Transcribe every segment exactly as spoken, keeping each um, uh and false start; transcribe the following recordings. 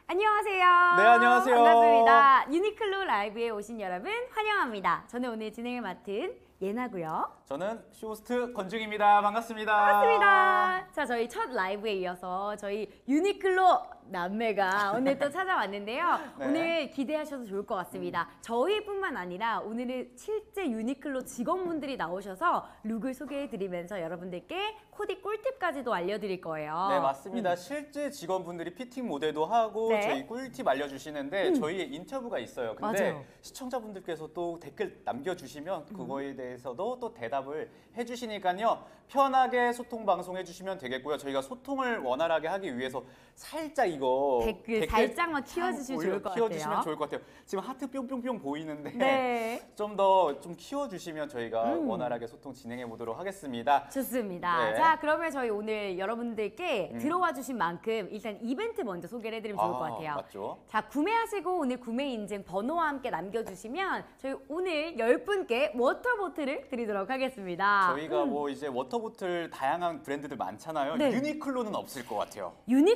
안녕하세요. 네, 안녕하세요. 반갑습니다. 유니클로 라이브에 오신 여러분 환영합니다. 저는 오늘 진행을 맡은 예나고요. 저는 쇼호스트 권중입니다. 반갑습니다. 반갑습니다. 자, 저희 첫 라이브에 이어서 저희 유니클로 남매가 오늘 또 찾아왔는데요. 네. 오늘 기대하셔도 좋을 것 같습니다. 저희뿐만 아니라 오늘은 실제 유니클로 직원분들이 나오셔서 룩을 소개해드리면서 여러분들께 코디 꿀팁까지도 알려드릴 거예요. 네, 맞습니다. 음. 실제 직원분들이 피팅 모델도 하고 네. 저희 꿀팁 알려주시는데 음. 저희의 인터뷰가 있어요. 근데 맞아요. 시청자분들께서 또 댓글 남겨주시면 그거에 대해서도 또 대답을 해주시니까요. 편하게 소통 방송 해주시면 되겠고요. 저희가 소통을 원활하게 하기 위해서 살짝 이거 댓글, 살짝만 키워주시면 좋을 것 키워주시면 같아요. 좋을 것 같아요. 지금 하트 뿅뿅뿅 보이는데 네. 좀 더 좀 키워주시면 저희가 음. 원활하게 소통 진행해 보도록 하겠습니다. 좋습니다. 네. 자, 그러면 저희 오늘 여러분들께 음. 들어와 주신 만큼 일단 이벤트 먼저 소개를 해드리면 좋을 것 아, 같아요. 맞죠? 자, 구매하시고 오늘 구매 인증 번호와 함께 남겨주시면 저희 오늘 열 분께 워터보틀을 드리도록 하겠습니다. 저희가 음. 뭐 이제 워터보틀 다양한 브랜드들 많잖아요. 네. 유니클로는 없을 것 같아요.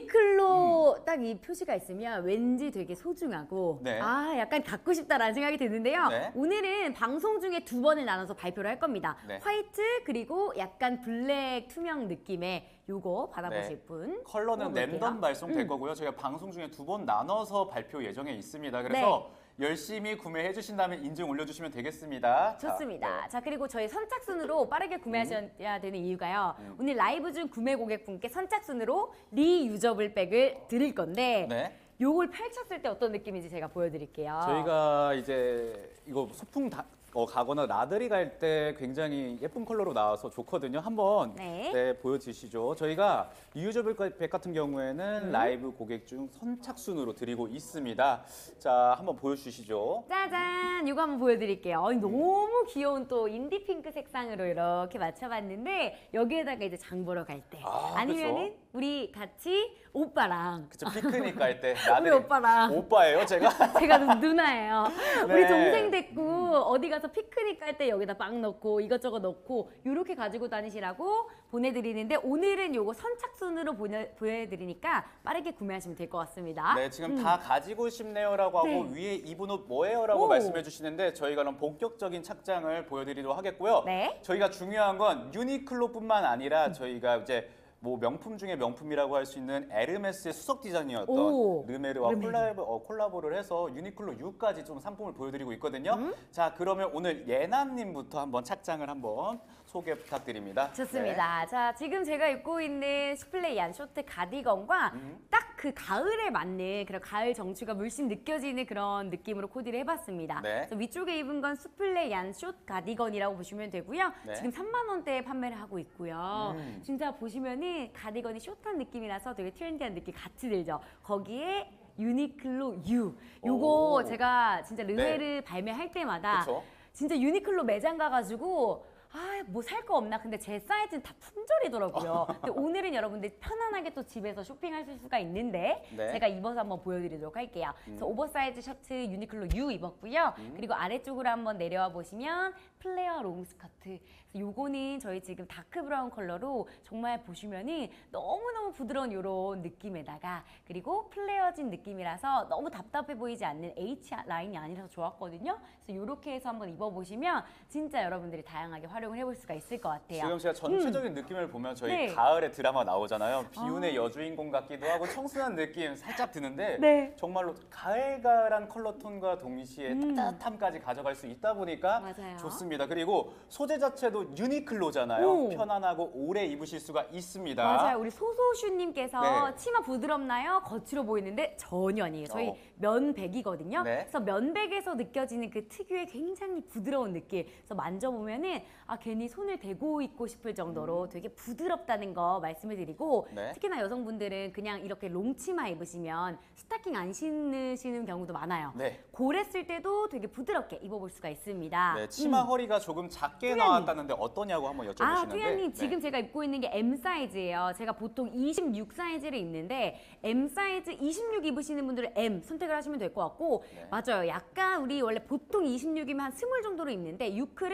유니클로 딱 이 표시가 있으면 왠지 되게 소중하고 네. 아 약간 갖고 싶다라는 생각이 드는데요. 네. 오늘은 방송 중에 두 번을 나눠서 발표를 할 겁니다. 네. 화이트 그리고 약간 블랙 투명 느낌의 요거 받아보실 네. 분 컬러는 뽑아볼게요. 랜덤 발송될 음. 거고요. 저희가 방송 중에 두 번 나눠서 발표 예정에 있습니다. 그래서 열심히 구매해 주신다면 인증 올려주시면 되겠습니다. 좋습니다. 자, 네. 자, 그리고 저희 선착순으로 빠르게 구매하셔야 되는 이유가요. 음. 오늘 라이브 중 구매 고객분께 선착순으로 리유저블 백을 드릴 건데 네. 요걸 펼쳤을 때 어떤 느낌인지 제가 보여드릴게요. 저희가 이제 이거 소풍 다, 어, 가거나 나들이 갈 때 굉장히 예쁜 컬러로 나와서 좋거든요. 한번 네. 네, 보여주시죠. 저희가 리유저블 백 같은 경우에는 음. 라이브 고객 중 선착순으로 드리고 있습니다. 자, 한번 보여주시죠. 짜잔! 이거 한번 보여드릴게요. 어이, 너무 귀여운 또 인디 핑크 색상으로 이렇게 맞춰봤는데 여기에다가 이제 장 보러 갈 때 아, 아니면은 그쵸. 우리 같이 오빠랑 그쵸, 피크닉 갈 때 우리 나들이 오빠랑 오빠예요, 제가? 제가 누- 누나예요. 네. 우리 동생 됐고 어디 가서 피크닉 갈 때 여기다 빵 넣고 이것저것 넣고 이렇게 가지고 다니시라고 보내드리는데 오늘은 요거 선착순으로 보내, 보내드리니까 빠르게 구매하시면 될 것 같습니다. 네, 지금 음. 다 가지고 싶네요라고 하고 네. 위에 입은 옷 뭐예요라고 오. 말씀해 주시는데 저희가 그럼 본격적인 착장을 보여드리도록 하겠고요. 네. 저희가 중요한 건 유니클로뿐만 아니라 저희가 이제 뭐 명품 중에 명품이라고 할 수 있는 에르메스의 수석 디자이너였던 오, 르메르와 르메르. 콜라보, 어, 콜라보를 해서 유니클로 U까지 좀 상품을 보여드리고 있거든요. 음. 자, 그러면 오늘 예나님부터 한번 착장을 한번 소개 부탁드립니다. 좋습니다. 자, 지금 제가 입고 있는 스플레이한 쇼트 가디건과 음. 딱 그 가을에 맞는 그런 가을 정취가 물씬 느껴지는 그런 느낌으로 코디를 해봤습니다. 네. 그래서 위쪽에 입은 건 스플레이한 숏 가디건이라고 보시면 되고요. 네. 지금 삼만 원대에 판매를 하고 있고요. 음. 진짜 보시면은 가디건이 숏한 느낌이라서 되게 트렌디한 느낌 같이 들죠. 거기에 유니클로 U. 요거 오. 제가 진짜 르메르 발매할 때마다 그쵸? 진짜 유니클로 매장 가가지고 아, 뭐 살 거 없나? 근데 제 사이즈는 다 품절이더라고요. 근데 오늘은 여러분들 편안하게 또 집에서 쇼핑하실 수가 있는데 네. 제가 입어서 한번 보여드리도록 할게요. 그래서 음. 오버사이즈 셔츠 유니클로 U 입었고요. 음. 그리고 아래쪽으로 한번 내려와 보시면 플레어 롱 스커트. 그래서 요거는 저희 지금 다크 브라운 컬러로 정말 보시면은 너무너무 부드러운 요런 느낌에다가 그리고 플레어진 느낌이라서 너무 답답해 보이지 않는 H 라인이 아니라서 좋았거든요. 그래서 요렇게 해서 한번 입어보시면 진짜 여러분들이 다양하게 활용을 해볼 수가 있을 것 같아요. 지금 제가 전체적인 느낌을 보면 저희 네. 가을의 드라마 나오잖아요. 비운의 아. 여주인공 같기도 하고 청순한 느낌 살짝 드는데 네. 정말로 가을가을한 컬러톤과 동시에 음. 따뜻함까지 가져갈 수 있다 보니까 맞아요. 좋습니다. 그리고 소재 자체도 유니클로잖아요. 오. 편안하고 오래 입으실 수가 있습니다. 맞아요. 우리 소소슈님께서 네. 치마 부드럽나요? 거칠어 보이는데 전혀 아니에요. 저희 어. 면백이거든요. 네. 그래서 면백에서 느껴지는 그 특유의 굉장히 부드러운 느낌. 그래서 만져보면은 아 괜히 손을 대고 있고 싶을 정도로 되게 부드럽다는 거 말씀을 드리고 음. 네. 특히나 여성분들은 그냥 이렇게 롱치마 입으시면 스타킹 안 신으시는 경우도 많아요. 네. 고랬을 때도 되게 부드럽게 입어볼 수가 있습니다. 네, 치마 음. 허리가 조금 작게 뚜야님. 나왔다는데 어떠냐고 한번 여쭤보시는데 아, 뚜야님 네. 지금 제가 입고 있는 게 M 사이즈예요. 제가 보통 이십육 사이즈를 입는데 M 사이즈 이십육 입으시는 분들은 M 선택을 하시면 될 것 같고 네. 맞아요. 약간 우리 원래 보통 이십육이면 한 스물 정도로 입는데 유클은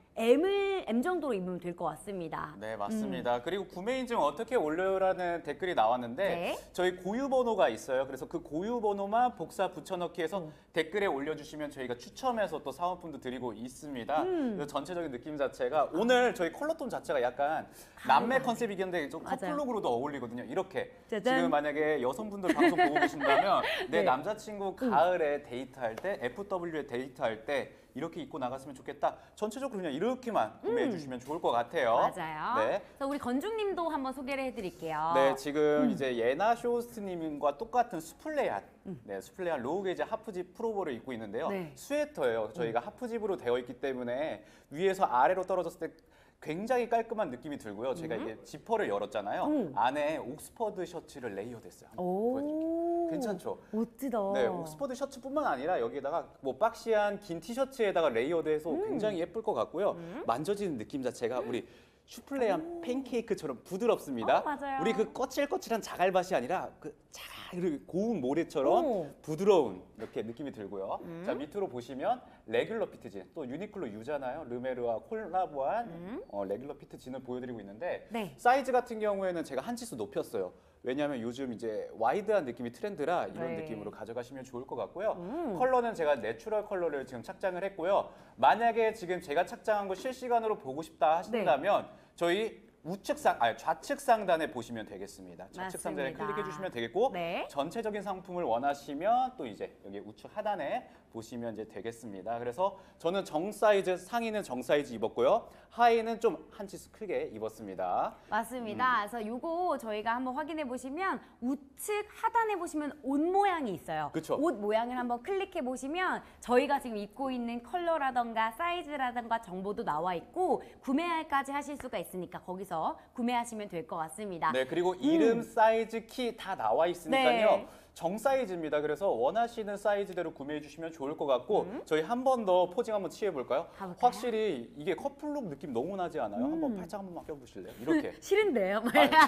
M을 M 정도로 입으면 될 것 같습니다. 네, 맞습니다. 그리고 구매 인증 어떻게 올려라는 댓글이 나왔는데 네. 저희 고유 번호가 있어요. 그래서 그 고유 번호만 복사 붙여넣기 해서 음. 댓글에 올려주시면 저희가 추첨해서 또 사은품도 드리고 있습니다. 음. 그래서 전체적인 느낌 자체가 오늘 저희 컬러톤 자체가 약간 남매 컨셉이긴데 좀 맞아요. 커플룩으로도 어울리거든요. 이렇게 짜잔. 지금 만약에 여성분들 방송 보고 계신다면 내 네. 남자친구 가을에 데이트할 때 에프더블유에 데이트할 때 이렇게 입고 나갔으면 좋겠다. 전체적으로 그냥 이렇게만 구매해 주시면 좋을 것 같아요. 음. 맞아요. 네. 그래서 우리 건중님도 한번 소개를 해드릴게요. 네, 지금 이제 예나 쇼스트님과 똑같은 수플레이한, 네, 수플레이한 로우게이지 하프집 프로볼을 입고 있는데요. 네. 스웨터예요. 저희가 하프집으로 되어 있기 때문에 위에서 아래로 떨어졌을 때 굉장히 깔끔한 느낌이 들고요. 제가 이게 지퍼를 열었잖아요. 음. 안에 옥스퍼드 셔츠를 레이어드했어요. 오, 괜찮죠? 멋지다. 네, 옥스퍼드 셔츠뿐만 아니라 여기다가 뭐 박시한 긴 티셔츠에다가 레이어드해서 음. 굉장히 예쁠 것 같고요. 만져지는 느낌 자체가 우리 슈플레한 팬케이크처럼 부드럽습니다. 어, 맞아요. 우리 그 거칠거칠한 자갈밭이 아니라 그 잘 고운 모래처럼 오. 부드러운 이렇게 느낌이 들고요. 음. 자, 밑으로 보시면 레귤러 피트진, 또 유니클로 유잖아요. 르메르와 콜라보한 음. 어, 레귤러 피트진을 보여드리고 있는데 네. 사이즈 같은 경우에는 제가 한 치수 높였어요. 왜냐하면 요즘 이제 와이드한 느낌이 트렌드라 이런 네. 느낌으로 가져가시면 좋을 것 같고요. 음. 컬러는 제가 내추럴 컬러를 지금 착장을 했고요. 만약에 지금 제가 착장한 거 실시간으로 보고 싶다 하신다면 네. 저희 우측 상, 아니 좌측 상단에 보시면 되겠습니다. 좌측 상단에 맞습니다. 클릭해 주시면 되겠고 네. 전체적인 상품을 원하시면 또 이제 여기 우측 하단에 보시면 이제 되겠습니다. 그래서 저는 정 사이즈, 상의는 정 사이즈 입었고요. 하의는 좀 한 치수 크게 입었습니다. 맞습니다. 그래서 요거 저희가 한번 확인해 보시면 우측 하단에 보시면 옷 모양이 있어요. 그쵸. 옷 모양을 한번 클릭해 보시면 저희가 지금 입고 있는 컬러라던가 사이즈라던가 정보도 나와 있고 구매할까지 하실 수가 있으니까 거기서 구매하시면 될 것 같습니다. 네, 그리고 이름, 사이즈, 키 다 나와 있으니까요. 네. 정 사이즈입니다. 그래서 원하시는 사이즈대로 구매해 주시면 좋을 것 같고 저희 한 번 더 포징 한번 취해 볼까요? 가볼까요? 확실히 이게 커플룩 느낌 너무 나지 않아요? 한번 팔짱 한번 맡겨 보실래요? 이렇게. 싫은데요?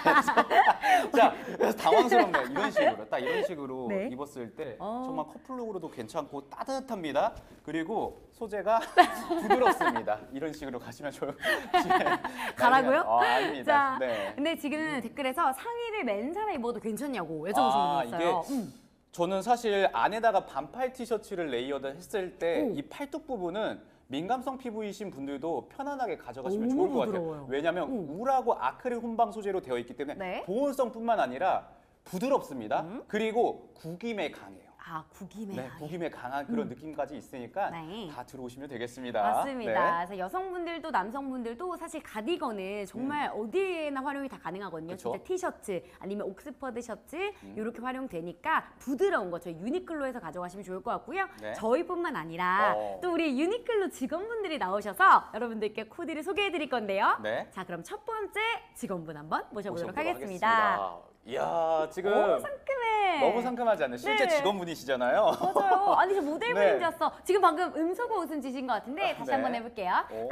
자, 그래서 당황스럽네요. 이런 식으로 딱 이런 식으로 네. 입었을 때 어. 정말 커플룩으로도 괜찮고 따뜻합니다. 그리고 소재가 부드럽습니다. 이런 식으로 가시면 좋을 가라고요? 어, 아닙니다. 자, 네. 근데 지금 댓글에서 상의를 맨살에 입어도 괜찮냐고 여쭤보신 아, 분이 있어요. 이게 음. 저는 사실 안에다가 반팔 티셔츠를 레이어드 했을 때 오. 이 팔뚝 부분은 민감성 피부이신 분들도 편안하게 가져가시면 너무 좋을 것 부드러워요. 같아요. 왜냐하면 오. 울하고 아크릴 혼방 소재로 되어 있기 때문에 네. 보온성뿐만 아니라 부드럽습니다. 음. 그리고 구김에 강해요. 아, 구김에 네, 강해. 구김에 강한 그런 느낌까지 있으니까 네. 다 들어오시면 되겠습니다. 맞습니다. 네. 그래서 여성분들도 남성분들도 사실 가디건은 정말 어디에나 활용이 다 가능하거든요. 음. 그쵸? 진짜 티셔츠 아니면 옥스퍼드 셔츠 음. 이렇게 활용되니까 부드러운 거 저희 유니클로에서 가져가시면 좋을 것 같고요. 네. 저희뿐만 아니라 어. 또 우리 유니클로 직원분들이 나오셔서 여러분들께 코디를 소개해 드릴 건데요. 네. 자, 그럼 첫 번째 직원분 한번 모셔보도록 모셔보도록 하겠습니다. 하겠습니다. 이야, 지금 너무 상큼해. 너무 상큼하지 않나요? 실제 네. 직원분이시잖아요. 맞아요. 아니, 저 모델분인 네. 줄 알았어. 지금 방금 음소거 웃음 지신 것 같은데 다시 네. 한번 해볼게요. 오.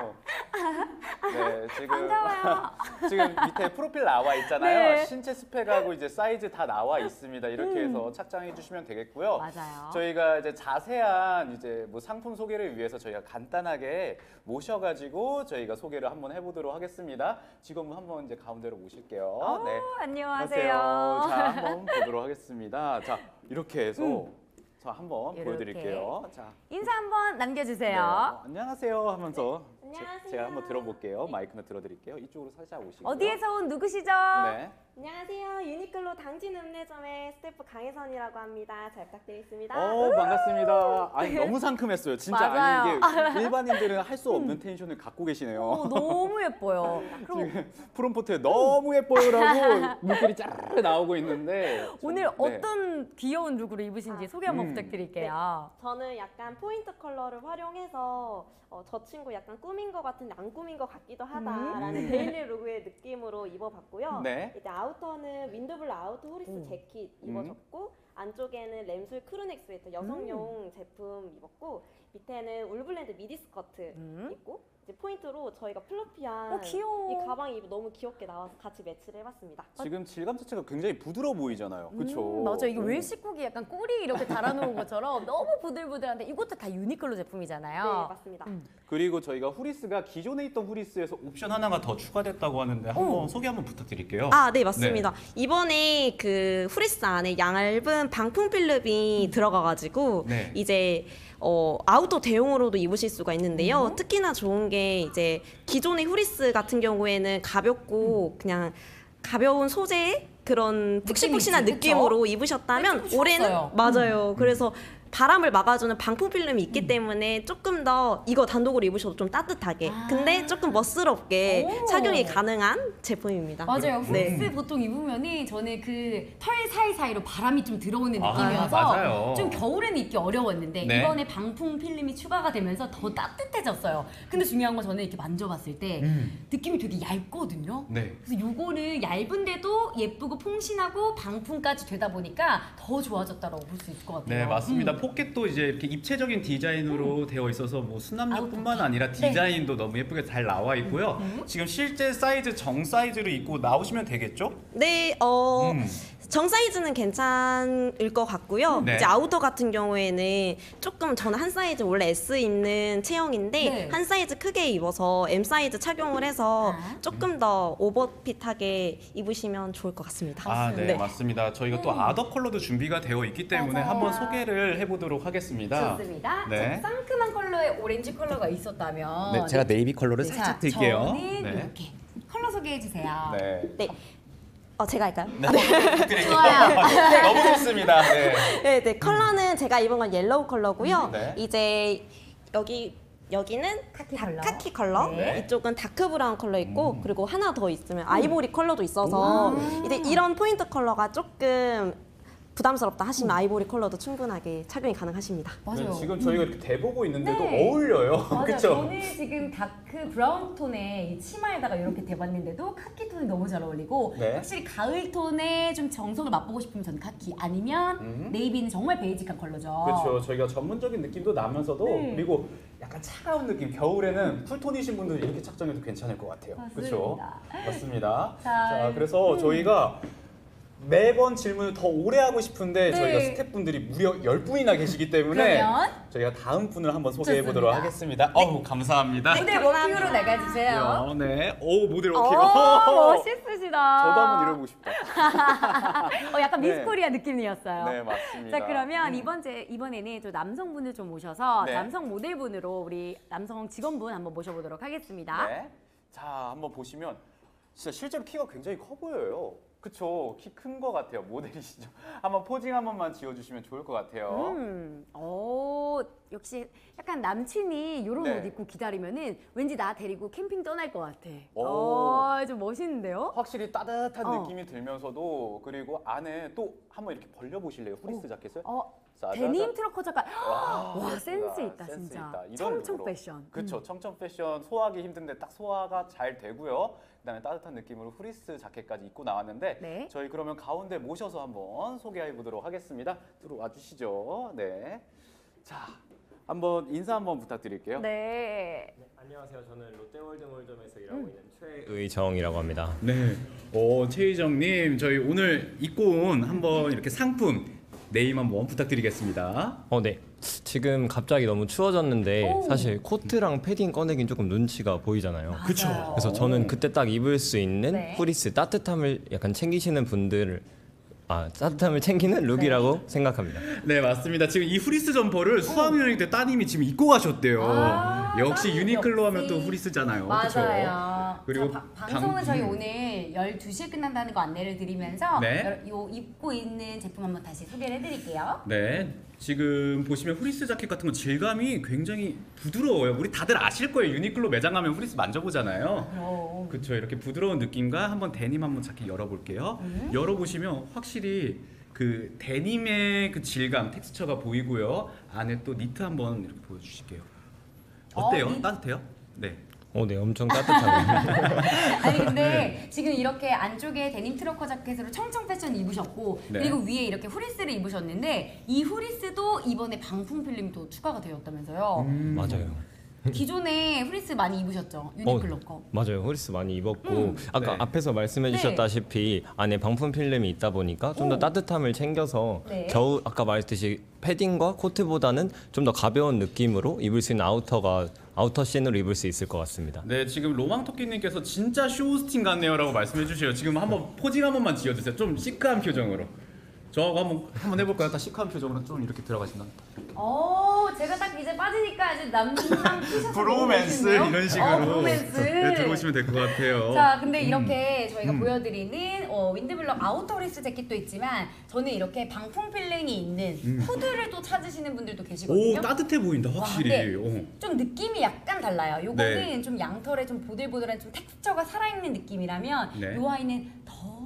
네, 지금 반가워요. 지금 밑에 프로필 나와 있잖아요. 네. 신체 스펙하고 이제 사이즈 다 나와 있습니다. 이렇게 음. 해서 착장해 주시면 되겠고요. 맞아요. 저희가 이제 자세한 이제 뭐 상품 소개를 위해서 저희가 간단하게 모셔가지고 저희가 소개를 한번 해보도록 하겠습니다. 직원분 한번 이제 가운데로 모실게요. 어, 네. 안녕하세요. 자, 한번 보도록 하겠습니다. 자, 이렇게 해서 자, 한번 이렇게. 보여드릴게요. 자, 인사 한번 네, 남겨주세요. 어, 안녕하세요 하면서 제- 안녕하세요. 제가 한번 들어볼게요. 마이크는 들어드릴게요. 이쪽으로 살짝 오시고요. 어디에서 온 누구시죠? 네. 안녕하세요. 유니클로 당진 읍내점의 스태프 강혜선이라고 합니다. 잘 부탁드리겠습니다. 어, 반갑습니다. 아니, 너무 상큼했어요. 진짜 아니 맞아요. 이게 일반인들은 할 수 없는 텐션을 갖고 계시네요. 어, 너무 예뻐요. 그럼 지금 프롬포트에 너무 예뻐요라고 물결이 짜르르 나오고 있는데 오늘 네. 어떤 귀여운 룩으로 입으신지 아. 소개 한번 음. 부탁드릴게요. 저는 약간 포인트 컬러를 활용해서 어, 저 친구 약간 꾸민 것 같은데 안 꾸민 것 같기도 하다라는 음. 데일리 룩의 느낌으로 입어봤고요. 네. 이제 아우터는 윈드블루 아우터 후리스 음. 재킷 음. 입어줬고 안쪽에는 램술 크루넥스웨터 여성용 제품 입었고 밑에는 울블랜드 미디 스커트 음. 입고 이제 포인트로 저희가 플러피한 어, 귀여워. 이 가방이 너무 귀엽게 나와서 같이 매치를 해봤습니다. 지금 질감 자체가 굉장히 부드러워 보이잖아요. 그렇죠? 음, 맞아. 이게 웰시국이 약간 꼬리 이렇게 달아놓은 것처럼 너무 부들부들한데 이것도 다 유니클로 제품이잖아요. 네, 맞습니다. 음. 그리고 저희가 후리스가 기존에 있던 후리스에서 옵션 하나가 더 추가됐다고 하는데 한번 소개 한번 부탁드릴게요. 아, 네, 맞습니다. 이번에 그 후리스 안에 얇은 방풍 필름이 들어가가지고 네. 이제 어, 아웃도어 대용으로도 입으실 수가 있는데요. 음. 특히나 좋은 게 이제 기존의 후리스 같은 경우에는 가볍고 그냥 가벼운 소재의 그런 푹신푹신한 느낌이 있지, 느낌으로 입으셨다면 네, 좀 올해는 추웠어요. 맞아요. 그래서 바람을 막아주는 방풍 필름이 있기 때문에 조금 더 이거 단독으로 입으셔도 좀 따뜻하게 아. 근데 조금 멋스럽게 오. 착용이 가능한 제품입니다. 맞아요. 네. 후리스 보통 입으면은 저는 그 털 사이사이로 바람이 좀 들어오는 아, 느낌이어서 맞아요. 좀 겨울에는 입기 어려웠는데 네. 이번에 방풍 필름이 추가가 되면서 더 따뜻해졌어요. 근데 중요한 건 저는 이렇게 만져봤을 때 음. 느낌이 되게 얇거든요. 네. 그래서 요거는 얇은데도 예쁘고 풍신하고 방풍까지 되다 보니까 더 좋아졌다고 볼 수 있을 것 같아요. 네, 맞습니다. 음. 포켓도 이제 이렇게 입체적인 디자인으로 되어 있어서 뭐 수납력뿐만 아웃도어. 아니라 네. 디자인도 너무 예쁘게 잘 나와 있고요. 지금 실제 사이즈 정 사이즈로 입고 나오시면 되겠죠? 네, 어, 음. 정 사이즈는 괜찮을 것 같고요. 네. 이제 아우터 같은 경우에는 조금 저는 한 사이즈 원래 S 입는 체형인데 네. 한 사이즈 크게 입어서 M 사이즈 착용을 해서 아. 조금 더 오버핏하게 입으시면 좋을 것 같습니다. 아, 네, 네. 맞습니다. 저희가 또 음. 아더 컬러도 준비가 되어 있기 때문에 맞아요. 한번 소개를 해보도록 하겠습니다. 좋습니다. 네. 자, 상큼한 컬러의 오렌지 컬러가 있었다면 네, 제가 네이비 컬러를 네, 살짝 자, 드릴게요. 저는 네. 이렇게 컬러 소개해 주세요. 네. 네. 어, 제가 할까요? 네, 부탁드릴게요. 좋아요. 너무 좋습니다. 네. 네, 네. 컬러는 제가 입은 건 옐로우 컬러고요. 네. 이제 여기 여기는 카키 다- 컬러. 카키 컬러, 네. 이쪽은 다크 브라운 컬러 있고 음. 그리고 하나 더 있으면 아이보리 컬러도 있어서 음. 이제 이런 포인트 컬러가 조금 부담스럽다 하시면 아이보리 컬러도 충분하게 착용이 가능하십니다. 맞아요. 네, 지금 저희가 이렇게 대보고 있는데도 네. 어울려요. 맞아요. 그렇죠? 저는 지금 다크 브라운 톤의 이 치마에다가 이렇게 대봤는데도 카키 톤이 너무 잘 어울리고 네. 확실히 가을 톤에 좀 정석을 맛보고 싶으면 저는 카키 아니면 음. 네이비는 정말 베이직한 컬러죠. 그렇죠. 저희가 전문적인 느낌도 나면서도 네. 그리고 약간 차가운 느낌. 겨울에는 쿨톤이신 분들 이렇게 착장해도 괜찮을 것 같아요. 그렇죠? 맞습니다. 맞습니다. 자, 자, 그래서 저희가 매번 질문을 더 오래 하고 싶은데 네. 저희가 스태프분들이 무려 열 분이나 계시기 때문에 그러면 저희가 다음 분을 한번 소개해 보도록 좋습니다. 하겠습니다. 어우, 감사합니다. 모델 워킹으로 나가주세요. 네. 오, 모델 오, 워킹. 멋있으시다. 저도 한번 이러고 싶다. 어, 약간 네. 미스코리아 느낌이었어요. 네, 맞습니다. 자, 그러면 음. 이번 제 이번에는 또 남성분을 좀 모셔서 네. 남성 모델분으로 우리 남성 직원분 한번 모셔보도록 하겠습니다. 네. 자, 한번 보시면 진짜 실제로 키가 굉장히 커 보여요. 그쵸? 키 큰 것 같아요. 모델이시죠? 한번 포징 한 번만 지어주시면 좋을 것 같아요. 음, 오, 역시 약간 남친이 이런 네. 옷 입고 기다리면은 왠지 나 데리고 캠핑 떠날 것 같아. 오. 어, 좀 멋있는데요? 확실히 따뜻한 어. 느낌이 들면서도 그리고 안에 또 한번 이렇게 벌려보실래요? 후리스 자켓을? 어, 짜자잔. 데님 트러커 잠깐. 와, 와, 예쁘다. 센스 있다, 센스 진짜. 있다. 이런 청청 룩으로. 패션. 그쵸, 음. 청청 패션 소화하기 힘든데 딱 소화가 잘 되고요. 그다음에 따뜻한 느낌으로 후리스 자켓까지 입고 나왔는데 네. 저희 그러면 가운데 모셔서 한번 소개해 보도록 하겠습니다. 들어와 주시죠. 네. 자, 한번 인사 한번 부탁드릴게요. 네. 네, 안녕하세요. 저는 롯데월드몰점에서 일하고 있는 최의정이라고 합니다. 네. 오, 최희정님, 저희 오늘 입고 온 한번 이렇게 상품 네임 한번 부탁드리겠습니다. 어, 네. 지금 갑자기 너무 추워졌는데 오. 사실 코트랑 패딩 꺼내긴 조금 눈치가 보이잖아요. 그쵸. 맞아요. 그래서 저는 그때 딱 입을 수 있는 네. 후리스 따뜻함을 약간 챙기시는 분들을 아 따뜻함을 챙기는 룩이라고 생각합니다. 네, 맞습니다. 지금 이 후리스 점퍼를 수학여행 때 따님이 지금 입고 가셨대요. 아, 역시 따님 유니클로 역시. 하면 또 후리스잖아요. 그쵸? 맞아요. 그리고 자, 바- 방- 방송은 저희 음. 오늘 열두 시에 끝난다는 거 안내를 드리면서 네. 여- 요 입고 있는 제품 한번 다시 소개를 해드릴게요. 네, 지금 보시면 후리스 자켓 같은 건 질감이 굉장히 부드러워요. 우리 다들 아실 거예요. 유니클로 매장 가면 후리스 만져보잖아요. 그럼. 그렇죠. 이렇게 부드러운 느낌과 한번 데님 한번 자켓 열어볼게요. 음. 열어보시면 확실히 그 데님의 그 질감, 텍스처가 보이고요. 안에 또 니트 한번 이렇게 보여주실게요. 어때요? 어, 니- 따뜻해요? 네. 어, 네, 엄청 따뜻하고. 아니 근데 지금 이렇게 안쪽에 데님 트러커 자켓으로 청청 패션 입으셨고 네. 그리고 위에 이렇게 후리스를 입으셨는데 이 후리스도 이번에 방풍 필름이 또 추가가 되었다면서요. 음. 맞아요. 기존에 후리스 많이 입으셨죠? 유니클로 거. 맞아요. 후리스 많이 입었고 음. 아까 네. 앞에서 말씀해 네. 주셨다시피 안에 방풍 필름이 있다 보니까 좀 더 오. 따뜻함을 챙겨서 네. 겨우 아까 말했듯이 패딩과 코트보다는 좀 더 가벼운 느낌으로 입을 수 있는 아우터가 아우터 씬으로 입을 수 있을 것 같습니다. 네, 지금 로망토끼님께서 진짜 쇼호스팅 같네요라고 말씀해 주세요. 지금 한번 포징 한 번만 지어주세요. 좀 시크한 표정으로. 저하고 한번 한번 해볼까요? 딱 시크한 표정으로 좀 이렇게 들어가신다. 어, 제가 딱 이제 빠지니까 아주 남상 티셔츠 브로맨스 이런 식으로 어, 브로맨스. 네, 들어오시면 될 것 같아요. 자, 근데 이렇게 저희가 음. 보여드리는 어, 윈드블럭 아우터 리스 재킷도 있지만 저는 이렇게 방풍 필링이 있는 후드를 또 찾으시는 분들도 계시거든요. 음. 오, 따뜻해 보인다 와, 확실히. 네. 어. 좀 느낌이 약간 달라요. 요거는 네. 좀 양털에 좀 보들보들한 좀 텍스처가 살아있는 느낌이라면 네. 요 아이는 더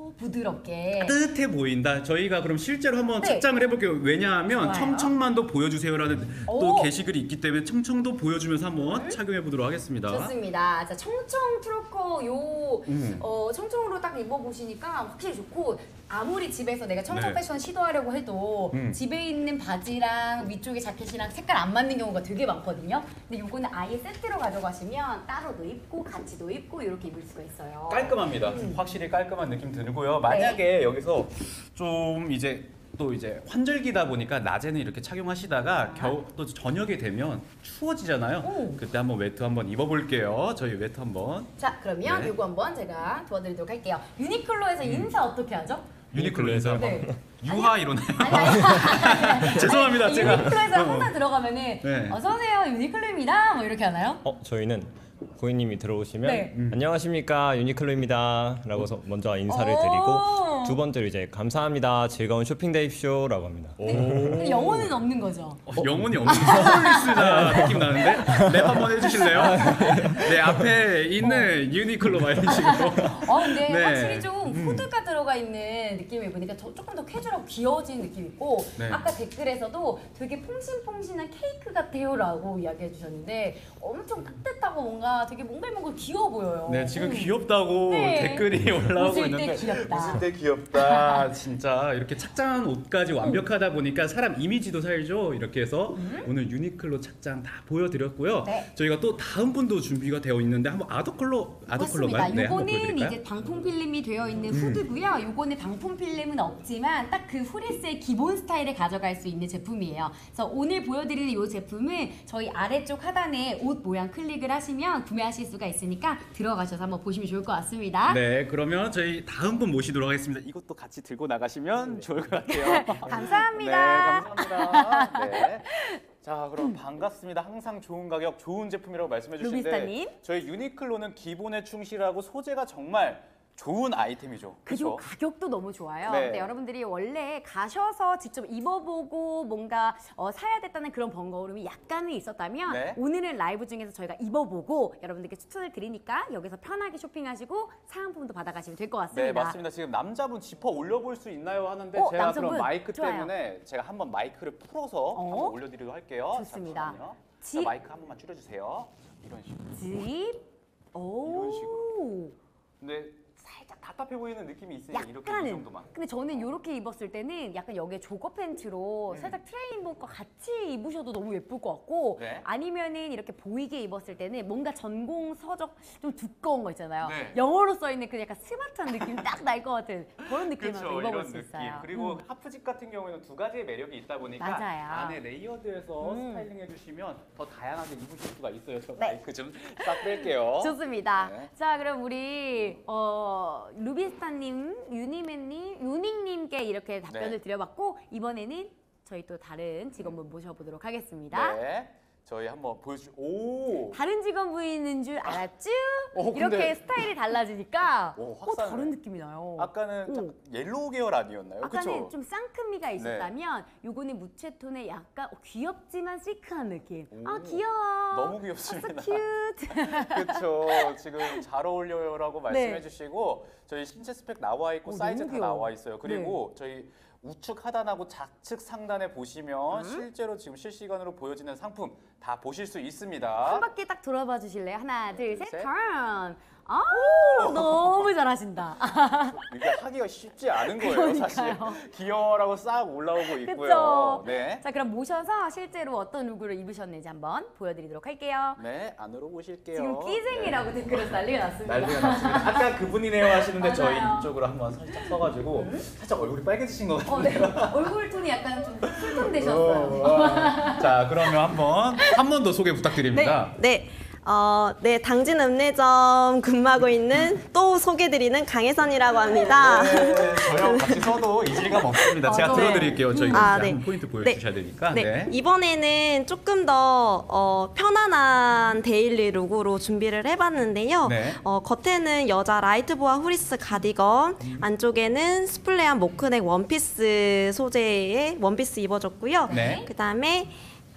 부드럽게 따뜻해 보인다. 저희가 그럼 실제로 한번 네. 착장을 해볼게요. 왜냐하면 좋아요. 청청만도 보여주세요라는 오. 또 게시글이 있기 때문에 청청도 보여주면서 한번 착용해 보도록 하겠습니다. 좋습니다. 자, 청청 트로커 요 음. 어, 청청으로 딱 입어보시니까 확실히 좋고 아무리 집에서 내가 청청 네. 패션 시도하려고 해도 음. 집에 있는 바지랑 위쪽에 자켓이랑 색깔 안 맞는 경우가 되게 많거든요. 근데 요거는 아예 세트로 가져가시면 따로도 입고 같이도 입고 이렇게 입을 수가 있어요. 깔끔합니다. 음. 확실히 깔끔한 느낌 드고요. 만약에 여기서 좀 이제 또 이제 환절기다 보니까 낮에는 이렇게 착용하시다가 겨우 또 저녁에 되면 추워지잖아요. 오. 그때 한번 외투 한번 입어볼게요. 저희 외투 한번. 자, 그러면 네. 요거 한번 제가 도와드리도록 할게요. 유니클로에서 인사 어떻게 하죠? 유니클로에서 네. 유하 이러나요? 아니, 아니, 아니. 죄송합니다, 아니, 제가. 유니클로에서 어. 항상 들어가면은 네. 어서 오세요 유니클로입니다 뭐 이렇게 하나요? 어, 저희는 고객님이 들어오시면 네. 음. 안녕하십니까 유니클로입니다 라고 서 먼저 인사를 오. 드리고 두 번째로 이제 감사합니다 즐거운 쇼핑 데이쇼라고 합니다. 근데 영어는 없는 거죠. 어, 영혼이 없는 서울리스자 느낌 나는데 랩 한번 해주실래요? 네 앞에 있는 유니클로 막 이런 식으로. 어 근데 네. 확실히 좀 후드가 들어가 있는 느낌이 보니까 저, 조금 더 캐주얼하고 귀여워지는 느낌이 있고 네. 아까 댓글에서도 되게 퐁신퐁신한 케이크 같아요라고 이야기해 주셨는데 엄청 따뜻하고 뭔가 되게 몽글몽글 귀여워 보여요. 네 지금 음. 귀엽다고 네. 댓글이 올라오고 웃을 있는데 때 귀엽다. 웃을 때 귀엽다. 진짜 이렇게 착장한 옷까지 완벽하다 보니까 사람 이미지도 살죠. 이렇게 해서 오늘 유니클로 착장 다 보여드렸고요. 음. 네. 저희가 또 다음 분도 준비가 되어 있는데 한번 아더컬러 아더컬러가요? 맞습니다. 네, 한번 요거는 보여드릴까요? 이제 방풍 필름이 되어 있는 음. 후드고요. 요거는 방풍 필름은 없지만 딱 그 후리스의 기본 스타일을 가져갈 수 있는 제품이에요. 그래서 오늘 보여드리는 이 제품은 저희 아래쪽 하단에 옷 모양 클릭을 하시면 구매하실 수가 있으니까 들어가셔서 한번 보시면 좋을 것 같습니다. 네, 그러면 저희 다음 분 모시도록 하겠습니다. 이거 이것도 같이 들고 나가시면 좋을 것 같아요. 감사합니다. 네, 감사합니다. 네. 자, 그럼 반갑습니다. 항상 좋은 가격, 좋은 제품이라고 말씀해 주시는데 루비스타님. 저희 유니클로는 기본에 충실하고 소재가 정말 좋은 아이템이죠. 그리고 그렇죠? 가격도 너무 좋아요. 네. 근데 여러분들이 원래 가셔서 직접 입어보고 뭔가 어, 사야 됐다는 그런 번거로움이 약간은 있었다면 네. 오늘은 라이브 중에서 저희가 입어보고 여러분들께 추천을 드리니까 여기서 편하게 쇼핑하시고 사은품도 받아가시면 될 것 같습니다. 네, 맞습니다. 지금 남자분 지퍼 올려볼 수 있나요 하는데 어, 제가 남성분? 그럼 마이크 좋아요. 때문에 제가 한번 마이크를 풀어서 어? 한번 올려드리도록 할게요. 좋습니다. 잠시만요. 자, 집. 마이크 한 번만 줄여주세요. 이런 식으로. 집. 오. 이런 식으로. 근데 살짝 답답해 보이는 느낌이 있으니까 이렇게 이 약간은. 정도만. 근데 저는 이렇게 입었을 때는 약간 여기에 조거 팬츠로 음. 살짝 트레이닝복과 같이 입으셔도 너무 예쁠 것 같고 네. 아니면은 이렇게 보이게 입었을 때는 뭔가 전공 서적 좀 두꺼운 거 있잖아요. 네. 영어로 써 있는 그 약간 스마트한 느낌 딱 날 것 같은 그런 느낌으로 그렇죠, 입어볼 이런 수 느낌. 있어요. 그리고 음. 하프집 같은 경우에는 두 가지의 매력이 있다 보니까 맞아요. 안에 레이어드해서 음. 스타일링 해주시면 더 다양하게 입으실 수가 있어요. 저 네. 마이크 좀 싹 뺄게요. 좋습니다. 네. 자, 그럼 우리 어, 루비스타님, 유니맨님, 유닝님께 이렇게 답변을 네. 드려봤고 이번에는 저희 또 다른 직원분 모셔보도록 하겠습니다. 네, 저희 한번 보여주. 오. 다른 직원분이 있는 줄 알았죠? 어, 근데- 이렇게 스타일이 달라지니까 오, 어, 확산을. 다른 느낌이 나요. 아까는 오. 좀 옐로우 계열 아니었나요? 아까는 그쵸? 좀 쌍큼미가 있었다면 요거는 무채톤의 약간 어, 귀엽지만 시크한 느낌. 오. 아 귀여워. 너무 귀엽습니다. 아, so cute. 그렇죠. 지금 잘 어울려요라고 말씀해 네. 주시고 저희 신체 스펙 나와 있고 어, 사이즈 너무 다 귀여워. 나와 있어요. 그리고 저희 우측 하단하고 좌측 상단에 보시면 실제로 지금 실시간으로 보여지는 상품 다 보실 수 있습니다. 한 바퀴 딱 돌아봐 주실래요? 하나, 둘, 셋, 셋. 턴. 아, 너무 잘하신다. 이게 하기가 쉽지 않은 거예요, 사실. 그러니까요. 기어라고 싹 올라오고 있고요. 그쵸? 네. 자, 그럼 모셔서 실제로 어떤 룩을 입으셨는지 한번 보여드리도록 할게요. 네, 안으로 오실게요. 지금 끼쟁이라고 댓글에서 난리가 났습니다. 난리가 났습니다. 아까 그분이네요 하시는데 저희 맞아요. 이쪽으로 한번 살짝 서가지고 살짝 얼굴이 빨개지신 것 어, 네. 같은데요. 얼굴 톤이 약간 좀 술톤되셨어요. 자, 그러면 한번 한 번 더 소개 부탁드립니다. 네. 어, 네, 당진 읍내점 근무하고 있는 또 소개드리는 강혜선이라고 합니다. 네, 저랑 같이 써도 이질감 없습니다. 제가 어, 네. 들어드릴게요. 저희 아, 네. 네. 포인트 보여주셔야 되니까. 네, 네. 이번에는 조금 더 어, 편안한 데일리 룩으로 준비를 해봤는데요. 네. 어, 겉에는 여자 라이트보아 후리스 가디건, 안쪽에는 스플레이한 모크넥 원피스 소재의 원피스 입어줬고요. 네. 그 다음에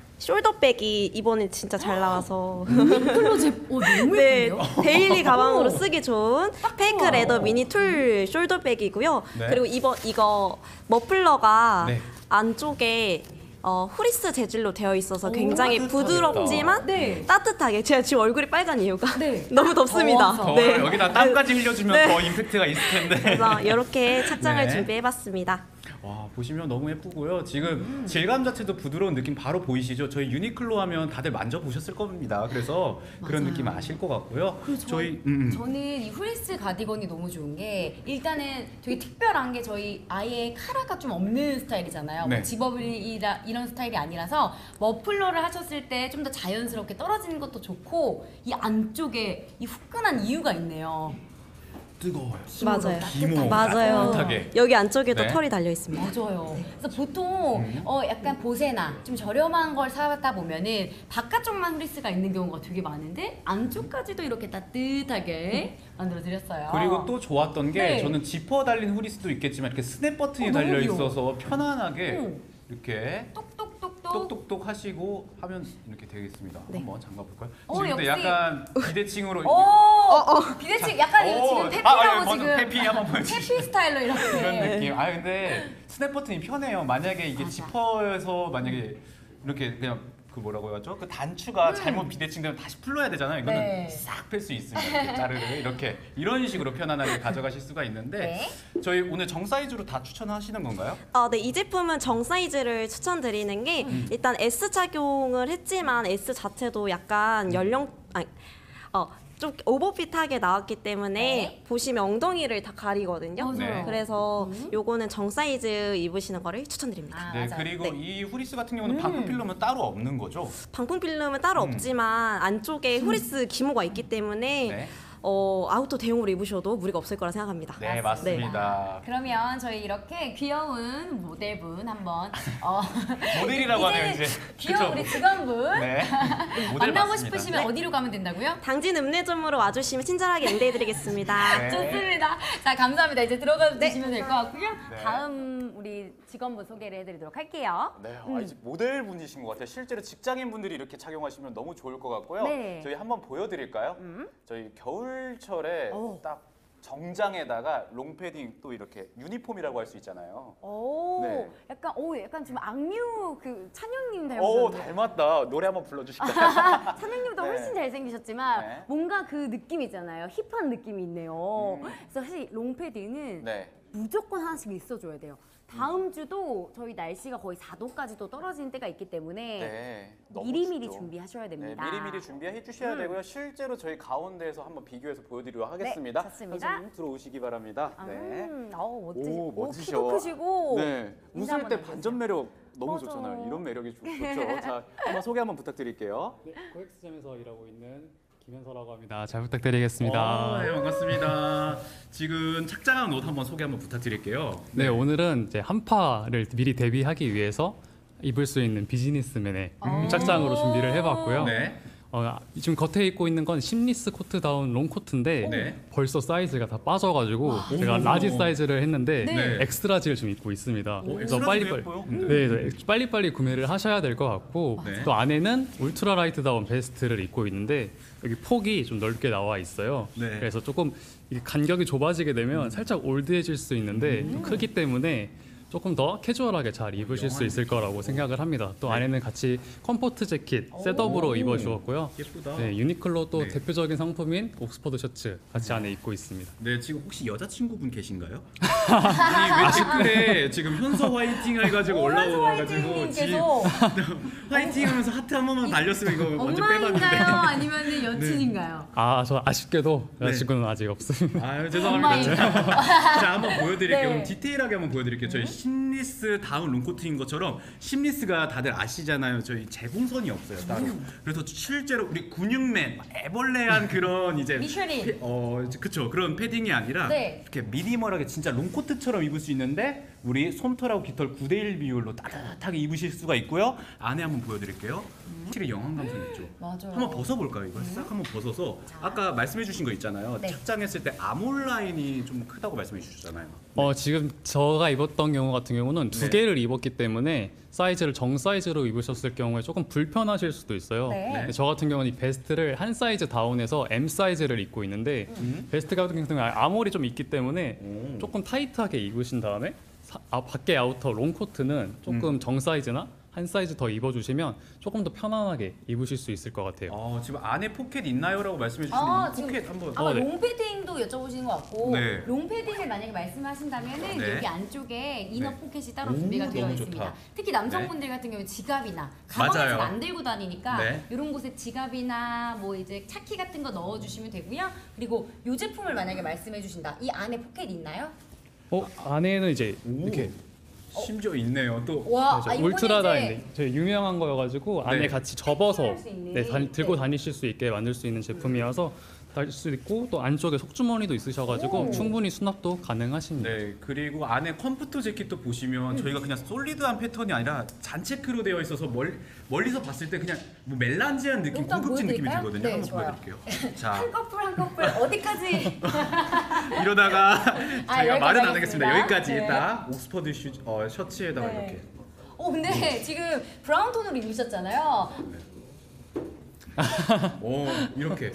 숄더백이 이번에 진짜 잘 나와서 클로즈, 오, 너무 네, 예쁜데요? 데일리 가방으로 쓰기 좋은 페이크 좋아요. 레더 미니 툴 숄더백이고요. 네. 그리고 이번 이거 머플러가 네. 안쪽에 어, 후리스 재질로 되어 있어서 오, 굉장히 따뜻하겠다. 부드럽지만 네. 따뜻하게. 제가 지금 얼굴이 빨간 이유가 네. 너무 덥습니다. 더워서. 더 여기다 땀까지 흘려주면 네. 더 임팩트가 있을 텐데. 그래서 이렇게 착장을 네. 준비해봤습니다. 와, 보시면 너무 예쁘고요. 지금 질감 자체도 부드러운 느낌 바로 보이시죠? 저희 유니클로 하면 다들 만져보셨을 겁니다. 그래서 그런 느낌 아실 것 같고요. 그리고 저, 저희 음, 음. 저는 이 후리스 가디건이 너무 좋은 게 일단은 되게 특별한 게 저희 아예 카라가 좀 없는 스타일이잖아요. 네. 뭐 집업이라 이런 스타일이 아니라서 머플러를 하셨을 때 좀 더 자연스럽게 떨어지는 것도 좋고 이 안쪽에 이 후끈한 이유가 있네요. 뜨거워요. 맞아요. 기모 맞아요. 따뜻하게. 여기 안쪽에도 네. 털이 달려 있습니다. 맞아요. 그래서 보통 어 약간 보세나 좀 저렴한 걸 사다 보면은 바깥쪽만 후리스가 있는 경우가 되게 많은데 안쪽까지도 이렇게 따뜻하게 만들어 드렸어요. 그리고 또 좋았던 게 네. 저는 지퍼 달린 후리스도 있겠지만 이렇게 스냅 버튼이 어, 너무 달려 귀여워. 있어서 편안하게 응. 이렇게 똑똑똑똑. 똑똑똑 하시고 하면 이렇게 되겠습니다. 네. 한번 잠가 볼까요? 어, 지금 근데 역시. 약간 비대칭으로 오 비대칭 약간 이거 오, 지금 아, 페피라고 아니, 먼저 지금 페피 한번 보여주시죠. 페피 스타일로 이렇게 그런 느낌. 아 근데 스냅 버튼이 편해요. 만약에 이게 맞아. 지퍼에서 만약에 이렇게 그냥 그 뭐라고 하죠? 그 단추가 잘못 비대칭되면 다시 풀러야 되잖아요. 이거는 음. 네. 싹 뺄 수 있습니다. 이렇게 자르르 이렇게 이런 식으로 편안하게 가져가실 수가 있는데 네. 저희 오늘 정 사이즈로 다 추천하시는 건가요? 어, 네, 이 제품은 정 사이즈를 추천드리는 게 일단 S 착용을 했지만 S 자체도 약간 연령 아니 어, 좀 오버핏하게 나왔기 때문에 네. 보시면 엉덩이를 다 가리거든요. 맞아요. 네. 그래서 요거는 정 사이즈 입으시는 거를 추천드립니다. 아, 네, 맞아요. 그리고 네. 이 후리스 같은 경우는 음. 방풍 필름은 따로 없는 거죠? 방풍 필름은 따로 음. 없지만 안쪽에 후리스 기모가 있기 때문에 네. 어, 아우터 대용으로 입으셔도 무리가 없을 거라 생각합니다. 네, 맞습니다. 그러면 저희 이렇게 귀여운 모델분 한번 어, 모델이라고 하네요, 이제는 이제. 귀여운 그쵸? 우리 직원분 네. 모델 만나고 맞습니다. 싶으시면 어디로 가면 된다고요? 당진 읍내점으로 와주시면 친절하게 안내해드리겠습니다. 네. 좋습니다. 자, 감사합니다. 이제 들어가 주시면 될 것 같고요. 네. 다음 우리 직원분 소개를 해드리도록 할게요. 네, 아, 이제 모델 분이신 것 같아요. 실제로 직장인 분들이 이렇게 착용하시면 너무 좋을 것 같고요. 네. 저희 한번 보여드릴까요? 저희 겨울철에 오. 딱 정장에다가 롱패딩 또 이렇게 유니폼이라고 할 수 있잖아요. 오, 네. 약간 오, 약간 지금 악뮤 그 찬영님 오, 닮으셨는데. 닮았다. 노래 한번 불러주실까요? 찬영님도 네. 훨씬 잘생기셨지만 네. 뭔가 그 느낌 있잖아요. 힙한 느낌이 있네요. 음. 그래서 사실 롱패딩은 네. 무조건 하나씩 있어줘야 돼요. 다음 주도 저희 날씨가 거의 사 도까지도 떨어지는 때가 있기 때문에 네. 너무 미리미리 춥죠. 준비하셔야 네, 됩니다. 미리미리 준비해 주셔야 음. 되고요. 실제로 저희 가운데에서 한번 비교해서 보여드리도록 하겠습니다. 네, 좋습니다. 선생님 들어오시기 바랍니다. 네. 음, 어, 멋지, 오, 오, 멋지셔. 키도 크시고. 네, 인사 웃을 한번 때 해주세요. 반전 매력 너무 맞아. 좋잖아요. 이런 매력이 좋, 좋죠. 자, 한번 소개 한번 부탁드릴게요. 네, 코엑스점에서 일하고 있는 김현서라고 합니다. 잘 부탁드리겠습니다. 아, 네, 반갑습니다. 지금 착장한 옷 한번 소개 한번 부탁드릴게요. 네, 오늘은 이제 한파를 미리 대비하기 위해서 입을 수 있는 비즈니스맨의 착장으로 준비를 해봤고요. 네. 어, 지금 겉에 입고 있는 건 심리스 코트다운 롱 코트인데 네. 벌써 사이즈가 다 빠져가지고 제가 오. 라지 사이즈를 했는데 네. 엑스라지를 좀 입고 있습니다. 오, 그래서 엑스라지 빨리빨리 예뻐요. 네, 그래서 빨리빨리 구매를 하셔야 될 것 같고 네. 또 안에는 울트라 라이트다운 베스트를 입고 있는데 여기 폭이 좀 넓게 나와 있어요. 네. 그래서 조금 이 간격이 좁아지게 되면 살짝 올드해질 수 있는데 좀 크기 때문에 조금 더 캐주얼하게 잘 입으실 수 있을 거라고 생각을 합니다. 또 안에는 같이 컴포트 재킷 셋업으로 입어 주었고요. 예쁘다. 네, 유니클로 또 네. 대표적인 상품인 옥스퍼드 셔츠 같이 안에 입고 있습니다. 네, 지금 혹시 여자친구분 계신가요? 아니 왜 댓글에 지금 현서 화이팅 해가지고 올라와가지고 지금 계속 화이팅하면서 하트 한 번만 달렸으면 이거 완전 엄마인가요? 빼봤는데. 아니면 여친인가요? 아, 저 아쉽게도 네. 여자친구는 아직 없습니다. 아유 죄송합니다. 엄마인가요? 자 한번 보여드릴게요. 네. 그럼 디테일하게 한번 보여드릴게요. 저희 심리스 다운 롱코트인 것처럼 심리스가 다들 아시잖아요. 저희 재봉선이 없어요 따로. 그래서 실제로 우리 근육맨 막 애벌레한 그런 이제 미쉐린. 패- 어 그쵸 그런 패딩이 아니라 네. 이렇게 미니멀하게 진짜 롱코트처럼 입을 수 있는데 우리 솜털하고 깃털 구 대 일 비율로 따뜻하게 입으실 수가 있고요. 안에 한번 보여드릴게요. 확실히 영한 감성 있죠. 맞아요. 한번 벗어볼까요? 이걸 싹 한번 벗어서 아까 말씀해주신 거 있잖아요. 네. 착장했을 때 아몰 라인이 좀 크다고 말씀해 주셨잖아요. 어, 지금 제가 입었던 경우 같은 경우는 두 네. 개를 입었기 때문에 사이즈를 정 사이즈로 입으셨을 경우에 조금 불편하실 수도 있어요. 네. 근데 저 같은 경우는 이 베스트를 한 사이즈 다운해서 M 사이즈를 입고 있는데 베스트 같은 경우는 아몰이 좀 있기 때문에 오. 조금 타이트하게 입으신 다음에 사, 아, 밖에 아우터 롱코트는 조금 음. 정 사이즈나 한 사이즈 더 입어주시면 조금 더 편안하게 입으실 수 있을 것 같아요. 어, 지금 안에 포켓 있나요?라고 말씀해 주시는 아, 이 지금 포켓 한번. 아마 어, 네. 롱패딩도 여쭤보시는 것 같고 네. 롱패딩을 만약에 말씀하신다면은 네. 여기 안쪽에 이너 네. 포켓이 따로 오, 준비가 되어 너무 있습니다. 좋다. 특히 남성분들 같은 경우 지갑이나 가방을 맞아요. 잘 안 들고 다니니까 네. 이런 곳에 지갑이나 뭐 이제 차키 같은 거 넣어주시면 되고요. 그리고 이 제품을 만약에 말씀해 주신다. 이 안에 포켓 있나요? 어, 안에는 이제 오. 이렇게 심지어 있네요. 또 와, 저 아, 이거는 울트라다인데 이제 저희 유명한 거여가지고 안에 네. 같이 접어서 패킹할 수 있는. 네, 다, 들고 네. 다니실 수 있게 만들 수 있는 제품이라서 다닐 수 있고 또 안쪽에 속주머니도 있으셔가지고 오. 충분히 수납도 가능하십니다. 네 그리고 안에 컴포트 재킷도 보시면 저희가 그냥 솔리드한 패턴이 아니라 잔체크로 되어 있어서 멀, 멀리서 봤을 때 그냥 뭐 멜란지한 느낌, 일단 고급진 느낌이 보여드릴까요? 들거든요. 네, 한번 좋아요. 보여드릴게요. 자 한 커플 한 커플 어디까지? 이러다가 아, 제가 여기까지 말은 안 하겠습니다. 하겠습니다. 여기까지 네. 일단 옥스퍼드 슈, 어, 셔츠에다가 네. 이렇게. 어 근데 지금 브라운 톤으로 입으셨잖아요. 오 이렇게.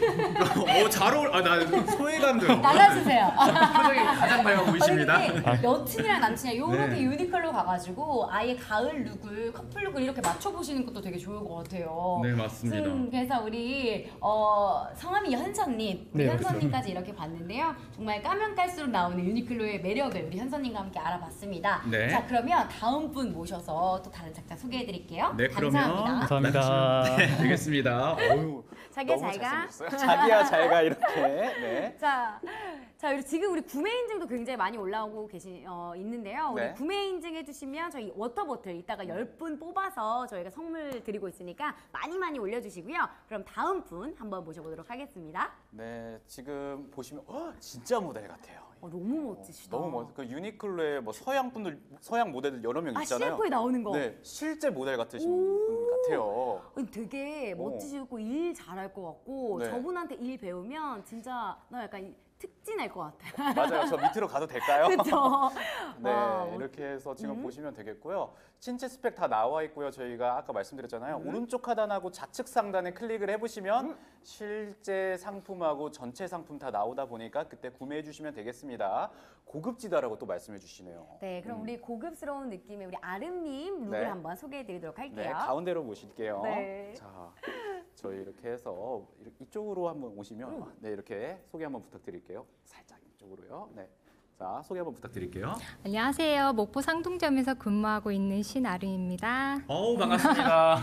오잘 어울. 아나 소외감 들어. 날라주세요. 표정이 가장 밝아 보이십니다. 아니, 근데 여친이랑 남친이랑 이렇게 네. 유니클로 가가지고 아예 가을 룩을 커플 룩을 이렇게 맞춰보시는 것도 되게 좋을 것 같아요. 네 맞습니다. 음, 그래서 우리 어, 성함이 현선님, 우리 네, 현선님까지 이렇게 봤는데요. 정말 까면 깔수록 나오는 유니클로의 매력을 우리 현선님과 함께 알아봤습니다. 네. 자 그러면 다음 분 모셔서 또 다른 작자 소개해드릴게요. 네 그러면 감사합니다. 감사합니다. 네, 알겠습니다. 어유 자기야 너무 잘 가. 잘생겼어요. 자기야 잘 가 이렇게. 네. 자, 자 그리고 지금 우리 구매 인증도 굉장히 많이 올라오고 계시 어, 있는데요. 우리 네. 구매 인증 해주시면 저희 워터보틀 이따가 열 분 뽑아서 저희가 선물 드리고 있으니까 많이 많이 올려주시고요. 그럼 다음 분 한번 모셔보도록 하겠습니다. 네, 지금 보시면 어, 진짜 모델 같아요. 어, 너무 멋지시다. 너무 멋. 그 유니클로에 뭐 서양 분들, 서양 모델들 여러 명 아 있잖아요. 씨에프에 나오는 거. 네, 실제 모델 같으신 오. 분 같아요. 아니, 되게 오. 멋지시고 일 잘할 것 같고 네. 저분한테 일 배우면 진짜 나 약간 특진할 것 같아. 맞아요. 저 밑으로 가도 될까요? 그렇죠. 네, 와, 이렇게 해서 지금 음. 보시면 되겠고요. 신체 스펙 다 나와 있고요. 저희가 아까 말씀드렸잖아요. 음. 오른쪽 하단하고 좌측 상단에 클릭을 해보시면 실제 상품하고 전체 상품 다 나오다 보니까 그때 구매해 주시면 되겠습니다. 고급지다라고 또 말씀해 주시네요. 네, 그럼 음. 우리 고급스러운 느낌의 우리 아름님 룩을 네. 한번 소개해드리도록 할게요. 네, 가운데로 모실게요. 네. 자, 저희 이렇게 해서 이렇게 이쪽으로 한번 오시면 네, 이렇게 소개 한번 부탁드릴게요. 살짝 이쪽으로요. 네. 자, 소개 한번 부탁드릴게요. 안녕하세요. 목포 상동점에서 근무하고 있는 신아름입니다. 어우 반갑습니다.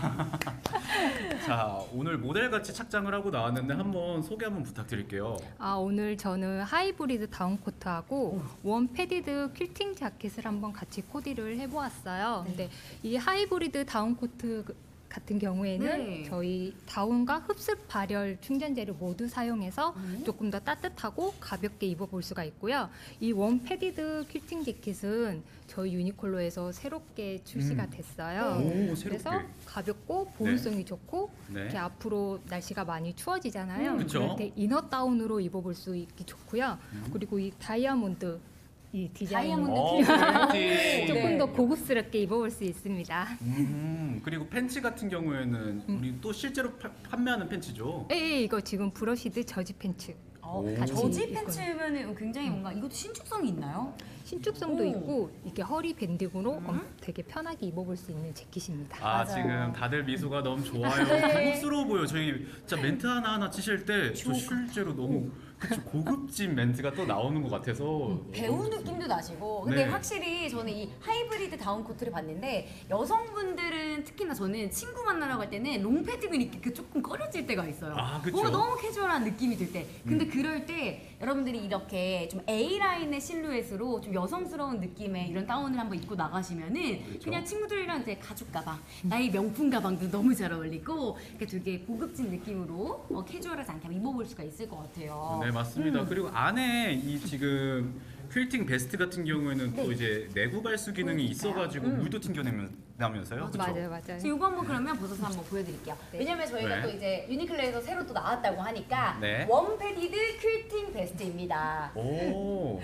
자 오늘 모델같이 착장을 하고 나왔는데 한번 소개 한번 부탁드릴게요. 아, 오늘 저는 하이브리드 다운코트하고 원 패디드 퀼팅 자켓을 한번 같이 코디를 해보았어요. 근데 이 하이브리드 다운코트 같은 경우에는 네. 저희 다운과 흡습 발열 충전재를 모두 사용해서 조금 더 따뜻하고 가볍게 입어볼 수가 있고요. 이 원 패디드 퀼팅 재킷은 저희 유니클로에서 새롭게 출시가 음. 됐어요. 오 그래서 새롭게. 가볍고 보온성이 좋고 네. 이렇게 앞으로 날씨가 많이 추워지잖아요. 음, 그쵸. 그럴 때 이너 다운으로 입어볼 수 있기 좋고요. 그리고 이 다이아몬드 이 디자인 다이아몬드 어, 필요해요. 팬티. 조금 네. 더 고급스럽게 입어볼 수 있습니다. 음, 그리고 팬츠 같은 경우에는 우리 또 실제로 파, 판매하는 팬츠죠. 예, 예, 이거 지금 브러시드 저지 팬츠. 어, 같이 저지 입고 팬츠면은 굉장히 뭔가 이것도 신축성이 있나요? 신축성도 오. 있고 이렇게 허리 밴딩으로 음. 엄- 되게 편하게 입어볼 수 있는 재킷입니다. 아 맞아요. 지금 다들 미소가 너무 좋아요. 네. 고급스러워 보여. 저희 진짜 멘트 하나 하나 치실 때 저 실제로 너무 그쵸, 고급진 멘트가 또 나오는 것 같아서 배우 느낌도 나시고 근데 네. 확실히 저는 이 하이브리드 다운 코트를 봤는데 여성분들은 특히나 저는 친구 만나러 갈 때는 롱패딩을 입기 조금 꺼려질 때가 있어요. 아, 그쵸. 뭔가 너무 캐주얼한 느낌이 들 때. 근데 그럴 때 여러분들이 이렇게 좀 A-라인의 실루엣으로 좀 여성스러운 느낌의 이런 다운을 한번 입고 나가시면은 그냥 친구들이랑 이제 가죽 가방, 나의 명품 가방도 너무 잘 어울리고 이렇게 되게 고급진 느낌으로 어, 캐주얼하지 않게 한번 입어볼 수가 있을 것 같아요. 네 맞습니다. 음. 그리고 안에 이 지금 퀼팅 베스트 같은 경우에는 또 네. 이제 내구 발수 기능이 있어가지고 음. 물도 튕겨내면서요. 그쵸? 맞아요, 맞아요. 그래서 이거 한번 그러면 벗어서 한번 보여드릴게요. 네. 왜냐면 저희가 네. 또 이제 유니클로에서 새로 또 나왔다고 하니까 네. 원 패디드 퀼팅 베스트입니다. 오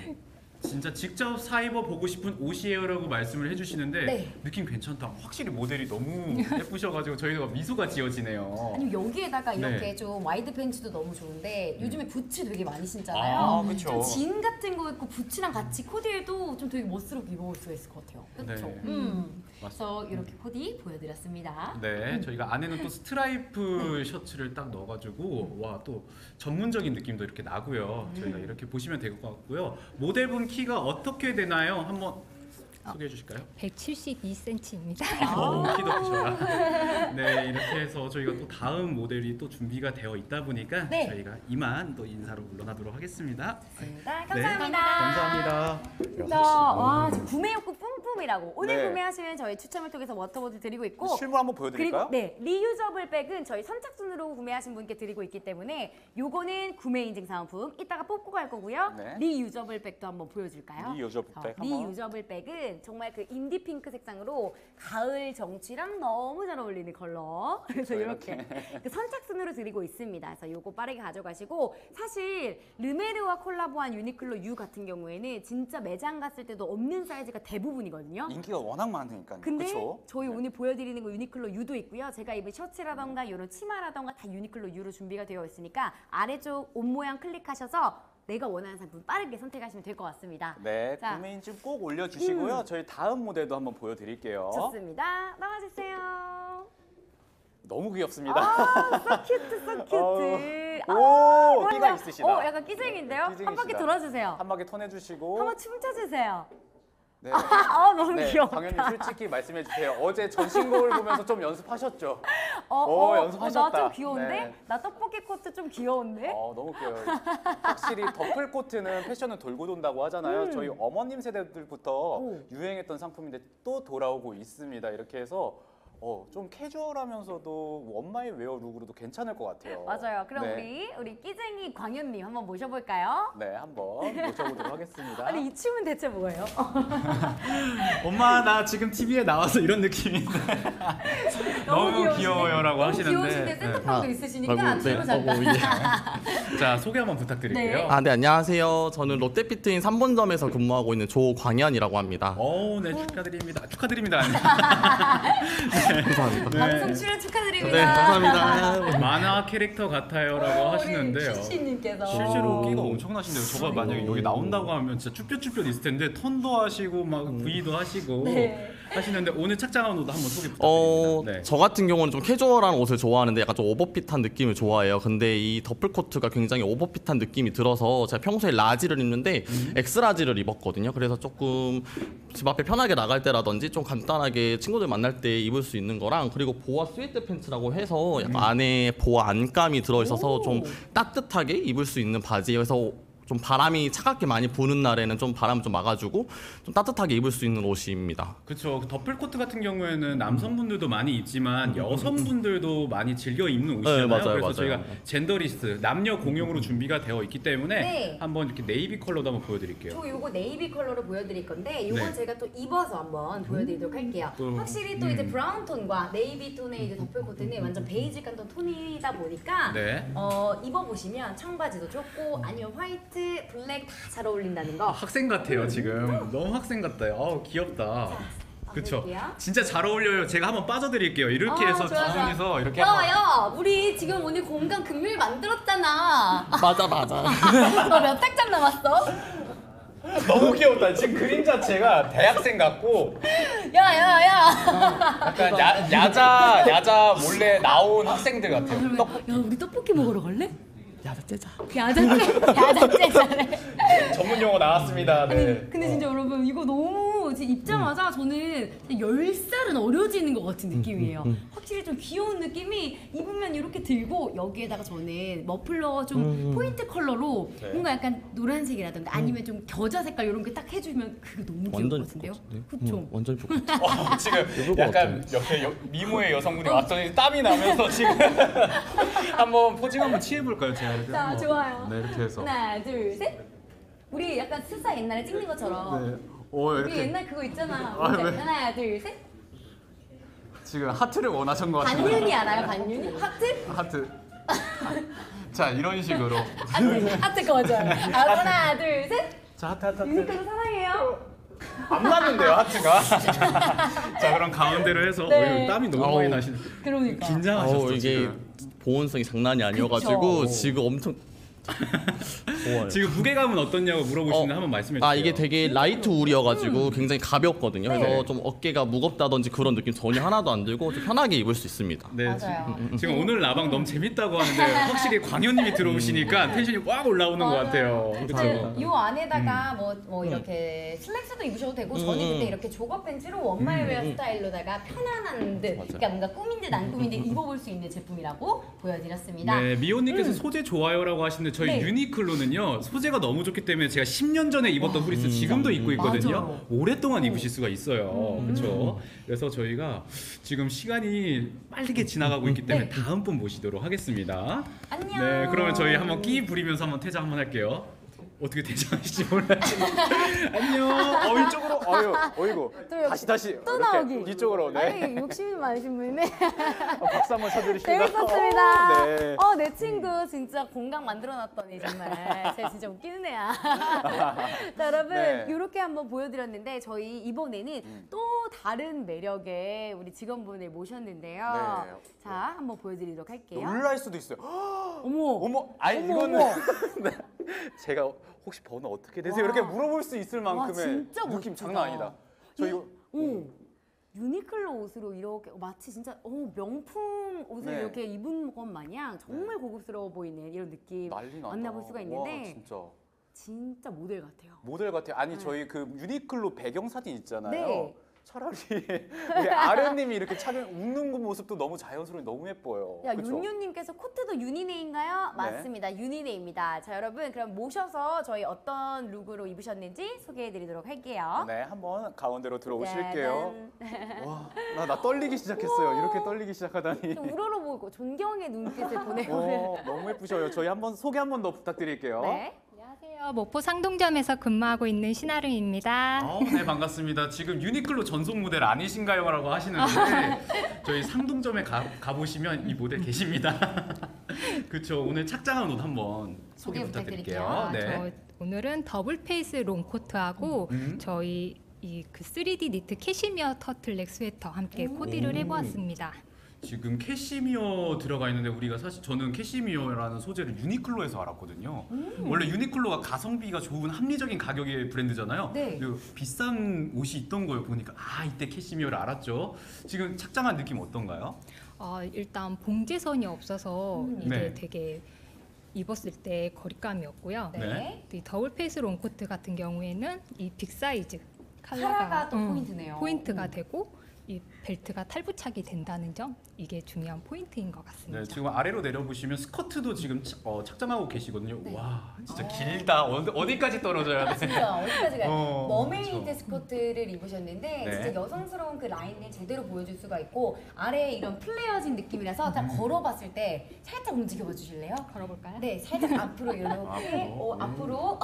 진짜 직접 사입어 보고 싶은 옷이에요라고 말씀을 해주시는데 네. 느낌 괜찮다. 확실히 모델이 너무 예쁘셔가지고 저희가 미소가 지어지네요. 아니면 여기에다가 이렇게 네. 좀 와이드 팬츠도 너무 좋은데 요즘에 부츠 되게 많이 신잖아요. 아, 그쵸. 좀 진 같은 거 입고 부츠랑 같이 코디해도 좀 되게 멋스럽게 입어볼 수가 있을 것 같아요. 그렇죠? 네. 음. 맞습니다. 그래서 이렇게 코디 보여드렸습니다. 네, 저희가 안에는 또 스트라이프 셔츠를 딱 넣어가지고 와 또 전문적인 느낌도 이렇게 나고요. 저희가 이렇게 보시면 될 것 같고요. 모델분 키가 어떻게 되나요? 한번 소개해 주실까요? 백칠십이 센티미터입니다. 오, 키도 크셔라. 네, 이렇게 해서 저희가 또 다음 모델이 또 준비가 되어 있다 보니까 네. 저희가 이만 또 인사로 물러나도록 하겠습니다. 좋습니다. 네, 감사합니다. 감사합니다. 자, 와, 지금 구매 욕구 뿜뿜이라고. 오늘 네. 구매하시면 저희 추첨을 통해서 워터보드 드리고 있고 실물 한번 보여드릴까요? 그리고 네 리유저블 백은 저희 선착순으로 구매하신 분께 드리고 있기 때문에 요거는 구매 인증 사은품 이따가 뽑고 갈 거고요. 네. 리유저블 백도 한번 보여줄까요? 리유저블 자, 백 한번. 리유저블 백은 정말 그 인디 핑크 색상으로 가을 정취랑 너무 잘 어울리는 컬러. 그래서 그렇죠, 이렇게 그 선착순으로 드리고 있습니다. 그래서 요거 빠르게 가져가시고 사실 르메르와 콜라보한 유니클로 U 같은 경우에는 진짜 매장 갔을 때도 없는 사이즈가 대부분이거든요. 인기가 워낙 많으니까요. 근데 그쵸? 저희 네. 오늘 보여드리는 거 유니클로 U도 있고요. 제가 입은 셔츠라던가 이런 치마라던가 다 유니클로 U로 준비가 되어 있으니까 아래쪽 옷 모양 클릭하셔서 내가 원하는 상품 빠르게 선택하시면 될 것 같습니다. 네, 자. 구매 인증 꼭 올려주시고요. 저희 다음 모델도 한번 보여드릴게요. 좋습니다. 나와주세요. 너무 귀엽습니다. 아, so cute, so cute. 어, 아, 오, 끼가 뭔가- 있으시다. 어, 약간 끼쟁인데요? 네, 한 바퀴 끼쟁이시다. 돌아주세요. 한 바퀴 턴해주시고. 한번 춤춰주세요. 네. 아, 너무 네, 귀엽다. 당연히 솔직히 말씀해 주세요. 어제 전신 거울 보면서 좀 연습하셨죠? 어, 오, 어, 연습하셨다. 나 좀 귀여운데? 네. 나 떡볶이 코트 좀 귀여운데? 어, 너무 귀여워요. 확실히 더플 코트는 패션은 돌고 돈다고 하잖아요. 음. 저희 어머님 세대들부터 오. 유행했던 상품인데 또 돌아오고 있습니다. 이렇게 해서 어, 좀 캐주얼하면서도 원마이 웨어 룩으로도 괜찮을 것 같아요. 맞아요. 그럼 네. 우리 우리 끼쟁이 광현님 한번 모셔볼까요? 네, 한번 모셔보도록 하겠습니다. 아니 이 춤은 대체 뭐예요? 엄마 나 지금 티비에 나와서 이런 느낌인데 너무 귀여우시네. 귀여워요라고 너무 하시는데 귀여우신데 네. 센터방도 아, 있으시니까 아이고, 뒤로 네. 잠깐. 어구, 예. 자 소개 한번 부탁드릴게요. 네. 아, 네, 안녕하세요. 저는 롯데피트인 삼 본점에서 근무하고 있는 조광현이라고 합니다. 오, 네 축하드립니다. 축하드립니다. 감사합니다. 방송 출연 축하드립니다. 네, 감사합니다. 만화 캐릭터 같아요라고 하시는데요. 시시님께서 실제로 끼가 엄청나신데요. 저가 만약에 여기 나온다고 하면 진짜 쭈뼛쭈뼛 있을 텐데 턴도 하시고 막 V도 하시고 네. 하시는데 오늘 착장한 옷도 한번 소개 어, 부탁드립니다. 네. 저 같은 경우는 좀 캐주얼한 옷을 좋아하는데 약간 좀 오버핏한 느낌을 좋아해요. 근데 이 더플 코트가 굉장히 오버핏한 느낌이 들어서 제가 평소에 라지를 입는데 엑스라지를 입었거든요. 그래서 조금 집 앞에 편하게 나갈 때라든지 좀 간단하게 친구들 만날 때 입을 수 있는 거랑 그리고 보아 스웨트 팬츠라고 해서 약간 안에 보아 안감이 들어있어서 좀 따뜻하게 입을 수 있는 바지예요. 그래서 좀 바람이 차갑게 많이 부는 날에는 좀 바람 좀 막아주고 좀 따뜻하게 입을 수 있는 옷입니다. 그렇죠. 더플 코트 같은 경우에는 남성분들도 많이 입지만 여성분들도 많이 즐겨 입는 옷이잖아요. 네, 맞아요, 그래서 맞아요. 저희가 젠더리스 남녀 공용으로 준비가 되어 있기 때문에 네. 한번 이렇게 네이비 컬러도 한번 보여드릴게요. 저 요거 네이비 컬러로 보여드릴 건데 요건 네. 제가 또 입어서 한번 보여드리도록 할게요. 또, 확실히 또 음. 이제 브라운 톤과 네이비 톤의 이제 더플 코트는 완전 베이직한 또 톤이다 보니까 네. 어, 입어보시면 청바지도 좋고 아니면 화이트, 블랙 다 잘 어울린다는 거. 학생 같아요 지금. 너무 학생 같아요. 아우 귀엽다. 그쵸. 볼게요. 진짜 잘 어울려요. 제가 한번 빠져드릴게요. 이렇게 아, 해서 좋아, 두 좋아. 분이서 이렇게 야, 한번. 야, 우리 지금 오늘 공간 금요일 만들었잖아. 맞아 맞아. 너 몇 학점 남았어? 너무 귀엽다. 지금 그림 자체가 대학생 같고 야, 야, 야. 약간 야, 야자 야자 몰래 나온 학생들 같아요. 그러면, 야, 우리 떡볶이 먹으러 갈래? 야자 째자. 야자째, 야자째 잘해. 전문 용어 나왔습니다. 네. 아니, 근데 진짜 여러분 이거 너무 진짜 입자마자 저는 열 살은 어려지는 것 같은 느낌이에요. 확실히 좀 귀여운 느낌이 입으면 이렇게 들고 여기에다가 저는 머플러 좀 포인트 컬러로 네. 뭔가 약간 노란색이라든가 아니면 좀 겨자 색깔 이런 게 딱 해주면 그게 너무 귀여울 완전 것 같은데요? 예쁠 것 같은데? 그쵸? 응, 완전 예쁠 것 같아. 어, 지금 예쁠 것 약간 옆에 여, 미모의 여성분이 왔더니 땀이 나면서 지금 한번 포징 한번 취해볼까요? 제가 이렇게 자, 한번. 좋아요. 네, 이렇게 해서. 하나, 둘, 셋. 우리 약간 스사 옛날에 찍는 것처럼 네. 오, 우리 이렇게 옛날 그거 있잖아. 아, 뭔지 네. 알죠? 하나, 둘, 셋. 지금 하트를 원하신 것 같아요. 반윤이 알아요? 반윤이? 하트? 하트. 자, 이런 식으로. 하트, 하트 거죠. 아, 하나, 둘, 셋. 자, 하트, 하트, 유니클로 사랑해요. 안 맞는데요 하트가. 자, 그럼 가운데로 해서 네. 어, 땀이 너무 아우. 많이 나시네. 그러니까. 긴장하셨어 어, 이게 지금. 보온성이 장난이 아니어가지고 그쵸. 지금 엄청 좋아요. 지금 무게감은 어떻냐고 물어보시는데 어. 한번 말씀해 주세요. 아 이게 되게 라이트 울이어가지고 굉장히 가볍거든요. 네. 그래서 좀 어깨가 무겁다든지 그런 느낌 전혀 하나도 안 들고 좀 편하게 입을 수 있습니다. 네, 맞아요. 지금, 지금 오늘 라방 너무 재밌다고 하는데 확실히 광현님이 들어오시니까 텐션이 확 올라오는 것 같아요. 그렇죠. 이 안에다가 뭐, 뭐 이렇게 슬랙스도 입으셔도 되고 저는 음. 근데 이렇게 조거 팬츠로 원마이웨어 스타일로다가 편안한 듯 그러니까 뭔가 꾸민 듯 안 꾸민 듯 입어볼 수 있는 제품이라고 보여드렸습니다. 네, 미호님께서 소재 좋아요라고 하시는데 저희 네. 유니클로는요 소재가 너무 좋기 때문에 제가 십 년 전에 입었던 후리스 지금도 입고 있거든요. 맞아요. 오랫동안 입으실 수가 있어요. 그렇죠. 그래서 저희가 지금 시간이 빠르게 지나가고 있기 때문에 네. 다음 분 모시도록 하겠습니다. 안녕. 네, 그러면 저희 한번 끼 부리면서 한번 퇴장 한번 할게요. 어떻게 퇴장하실지 몰라지만 안녕. 어 이쪽으로 어유 어이구 또 다시 다시 또 이렇게 나오기. 이쪽으로 네. 아니 욕심이 많으신 분이네. 어, 박수 한번 쳐드리십니다. 재밌었습니다. 어, 네. 어, 내 친구 진짜 공강 만들어놨더니 정말 제가 진짜 웃기는 애야. 자, 여러분 네. 이렇게 한번 보여드렸는데 저희 이번에는 또 다른 매력의 우리 직원분을 모셨는데요. 네. 자, 한번 보여드리도록 할게요. 놀랄 수도 있어요. 어머, 어머, 아니 어머, 이거는 어머. 네. 제가 혹시 번호 어떻게 되세요? 와. 이렇게 물어볼 수 있을 만큼의 진짜 느낌 멋지다. 장난 아니다. 저 이거 오, 유니클로 옷으로 이렇게 마치 진짜 어, 명품 옷을 네. 이렇게 입은 것 마냥 정말 고급스러워 보이는 이런 느낌 난리 나다. 만나볼 수가 있는데 와, 진짜 진짜 모델 같아요. 모델 같아요. 아니 저희 그 유니클로 배경 사진 있잖아요. 네. 차라리 우리 아르님이 이렇게 차는 웃는 그 모습도 너무 자연스러워 너무 예뻐요. 야, 그쵸? 윤윤님께서 코트도 유니네인가요? 네. 맞습니다. 유니네입니다. 자, 여러분 그럼 모셔서 저희 어떤 룩으로 입으셨는지 소개해드리도록 할게요. 네, 한번 가운데로 들어오실게요. 짜잔. 와, 나, 나 떨리기 시작했어요. 이렇게 떨리기 시작하다니. 좀 우러러 보이고 존경의 눈빛을 보내고 어, 너무 예쁘셔요. 저희 한번 소개 한번 더 부탁드릴게요. 네. 안녕하세요. 목포 상동점에서 근무하고 있는 신아름입니다. 어, 네 반갑습니다. 지금 유니클로 전속 모델 아니신가요?라고 하시는데 저희 상동점에 가, 가보시면 이 모델 계십니다. 그렇죠. 오늘 착장한 옷 한번 소개, 소개 부탁드릴게요. 부탁드릴게요. 네. 저 오늘은 더블 페이스 롱코트하고 음. 저희 이 그 쓰리디 니트 캐시미어 터틀넥 스웨터 함께 코디를 해보았습니다. 지금 캐시미어 들어가 있는데 우리가 사실 저는 캐시미어라는 소재를 유니클로에서 알았거든요. 원래 유니클로가 가성비가 좋은 합리적인 가격의 브랜드잖아요. 네. 그리고 비싼 옷이 있던 걸 보니까 아 이때 캐시미어를 알았죠. 지금 착장한 느낌 어떤가요? 어, 일단 봉제선이 없어서 이게 네. 되게 입었을 때 거리감이었고요. 네. 이 더블 페이스 롱코트 같은 경우에는 이 빅 사이즈 카라가 또 음, 포인트네요. 포인트가 음. 되고 이 벨트가 탈부착이 된다는 점 이게 중요한 포인트인 것 같습니다. 네, 지금 아래로 내려보시면 스커트도 지금 착- 어, 착장하고 계시거든요. 네. 와, 진짜 길다. 어디, 어디까지 떨어져야 돼? 진짜 어디까지 가요? 어, 머메이드 그렇죠. 스커트를 입으셨는데 네. 진짜 여성스러운 그 라인을 제대로 보여줄 수가 있고 아래에 이런 플레어진 느낌이라서 딱 걸어봤을 때 살짝 움직여봐 주실래요? 걸어볼까요? 네, 살짝 앞으로 이렇게 어, 앞으로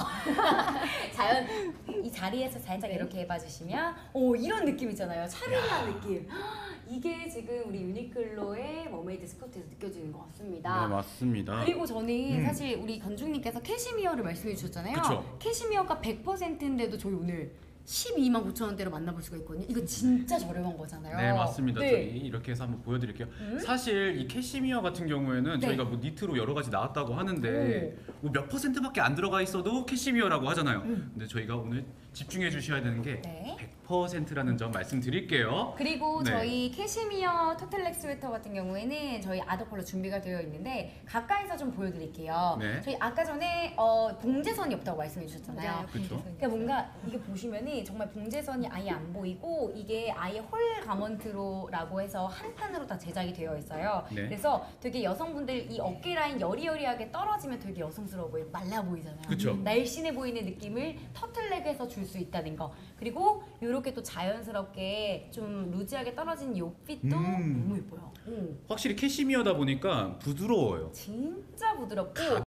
자연 이 자리에서 살짝 이렇게 해봐 주시면 오 이런 느낌 있잖아요. 차분한 느낌. 이게 지금 우리 유니클로의 머메이드 스커트에서 느껴지는 것 같습니다. 네, 맞습니다. 그리고 저는 음. 사실 우리 건중님께서 캐시미어를 말씀해 주셨잖아요. 그쵸. 캐시미어가 백 퍼센트인데도 저희 오늘 십이만 구천 원대로 만나볼 수가 있거든요. 이거 진짜 저렴한 거잖아요. 네, 맞습니다. 네. 저희 이렇게 해서 한번 보여드릴게요. 사실 이 캐시미어 같은 경우에는 네. 저희가 뭐 니트로 여러 가지 나왔다고 하는데 뭐 몇 퍼센트밖에 안 들어가 있어도 캐시미어라고 하잖아요. 근데 저희가 오늘 집중해 주셔야 되는 게 네. 백 퍼센트라는 점 말씀드릴게요. 그리고 네. 저희 캐시미어 터틀넥 스웨터 같은 경우에는 저희 아더 컬러 준비가 되어 있는데 가까이서 좀 보여드릴게요. 네. 저희 아까 전에 어, 봉제선이 없다고 말씀해 주셨잖아요. 맞아요. 그쵸. 그러니까 뭔가 이게 보시면은 정말 봉제선이 아예 안 보이고 이게 아예 홀 가먼트로라고 해서 한 칸으로 다 제작이 되어 있어요. 네. 그래서 되게 여성분들 이 어깨 라인 여리여리하게 떨어지면 되게 여성스러워 보이고 말라 보이잖아요. 그쵸. 날씬해 보이는 느낌을 터틀넥에서 줄 수 있다는 거. 그리고 이렇게 또 자연스럽게 좀 루즈하게 떨어진 요 핏도 음. 너무 예뻐요. 오, 확실히 캐시미어다 보니까 부드러워요. 진짜 부드럽고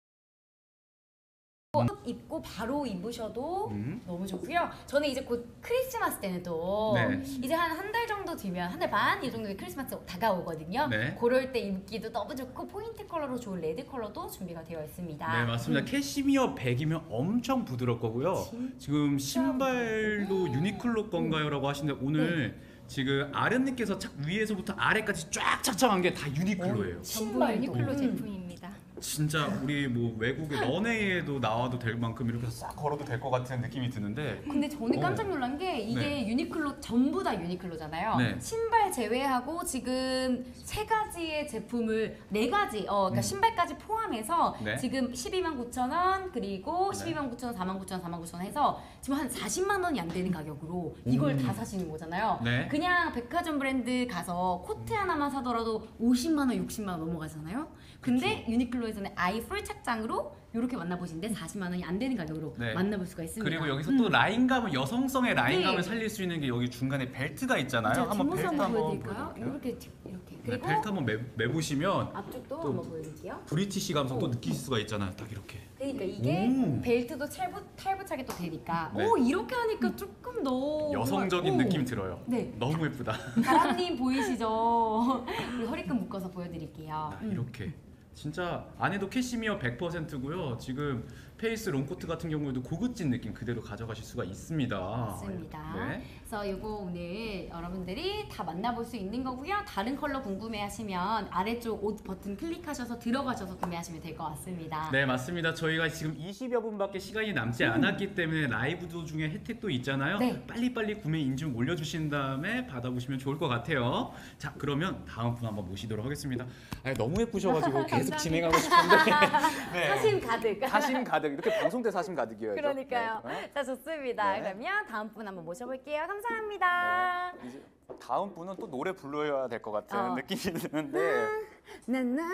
입고 바로 입으셔도 음. 너무 좋고요. 저는 이제 곧 크리스마스 때는 또 네. 이제 한 한 달 정도 뒤면 한 달 반 이 정도 뒤에 크리스마스 다가오거든요. 네. 그럴 때 입기도 너무 좋고 포인트 컬러로 좋은 레드 컬러도 준비가 되어 있습니다. 네, 맞습니다. 캐시미어 백이면 엄청 부드럽 거고요. 지금 신발도 유니클로 건가요라고 하시는데 오늘 지금 아련님께서 착 위에서부터 아래까지 쫙 착착한 게 다 유니클로예요. 전부 신발도. 유니클로 음. 제품입니다. 진짜 우리 뭐 외국의 런웨이에도 나와도 될 만큼 이렇게 싹 걸어도 될 것 같은 느낌이 드는데 근데 저는 어. 깜짝 놀란 게 이게 네. 유니클로 전부 다 유니클로잖아요. 네. 신발 제외하고 지금 세 가지의 제품을 네 가지, 어, 그러니까 신발까지 포함해서 네. 지금 십이만 구천 원 그리고 네. 십이만 구천 원, 사만 구천 원, 사만 구천 원 해서 지금 한 사십만 원이 안 되는 가격으로 이걸 다 사시는 거잖아요. 네. 그냥 백화점 브랜드 가서 코트 하나만 사더라도 오십만 원, 육십만 원 넘어가잖아요. 근데 유니클로에서는 아예 풀 착장으로 이렇게 만나보시는데 사십만 원이 안 되는 가격으로 네. 만나볼 수가 있습니다. 그리고 여기서 또 라인감을 여성성의 라인감을 네. 살릴 수 있는 게 여기 중간에 벨트가 있잖아요. 제가 한번 뒷모습 벨트 한번 한번 보여드릴까요? 보여드릴게요. 이렇게 뒤- 이렇게 네, 그리고 벨트 한번 매, 매보시면 앞쪽도 또 한번 보여드릴게요. 브리티시 감성 또 느끼실 수가 있잖아요. 딱 이렇게. 그러니까 이게 오. 벨트도 탈부, 탈부착이 또 되니까 네. 오 이렇게 하니까 조금 더 여성적인 오. 느낌이 들어요. 네. 너무 예쁘다. 다람님 보이시죠? 우리 허리끈 묶어서 보여드릴게요. 아, 음. 이렇게 진짜 안에도 캐시미어 백 퍼센트고요. 지금 페이스 롱코트 같은 경우에도 고급진 느낌 그대로 가져가실 수가 있습니다. 맞습니다. 네. 그래서 이거 오늘 여러분들이 다 만나볼 수 있는 거고요. 다른 컬러 궁금해하시면 아래쪽 옷 버튼 클릭하셔서 들어가셔서 구매하시면 될 것 같습니다. 네, 맞습니다. 저희가 지금 이십여 분밖에 시간이 남지 않았기 때문에 라이브 도중에 혜택도 있잖아요. 네. 빨리빨리 구매 인증 올려주신 다음에 받아보시면 좋을 것 같아요. 자, 그러면 다음 분 한번 모시도록 하겠습니다. 아니, 너무 예쁘셔가지고 계속 진행하고 싶은데. 네. 사심 가득. 사심 가득 이렇게 방송 때 사심 가득이어야죠. 그러니까요. 네. 자, 좋습니다. 네. 그러면 다음 분 한번 모셔볼게요. 감사합니다. 네. 이제 다음 분은 또 노래 불러야 될 것 같은 어. 느낌이 드는데 나나.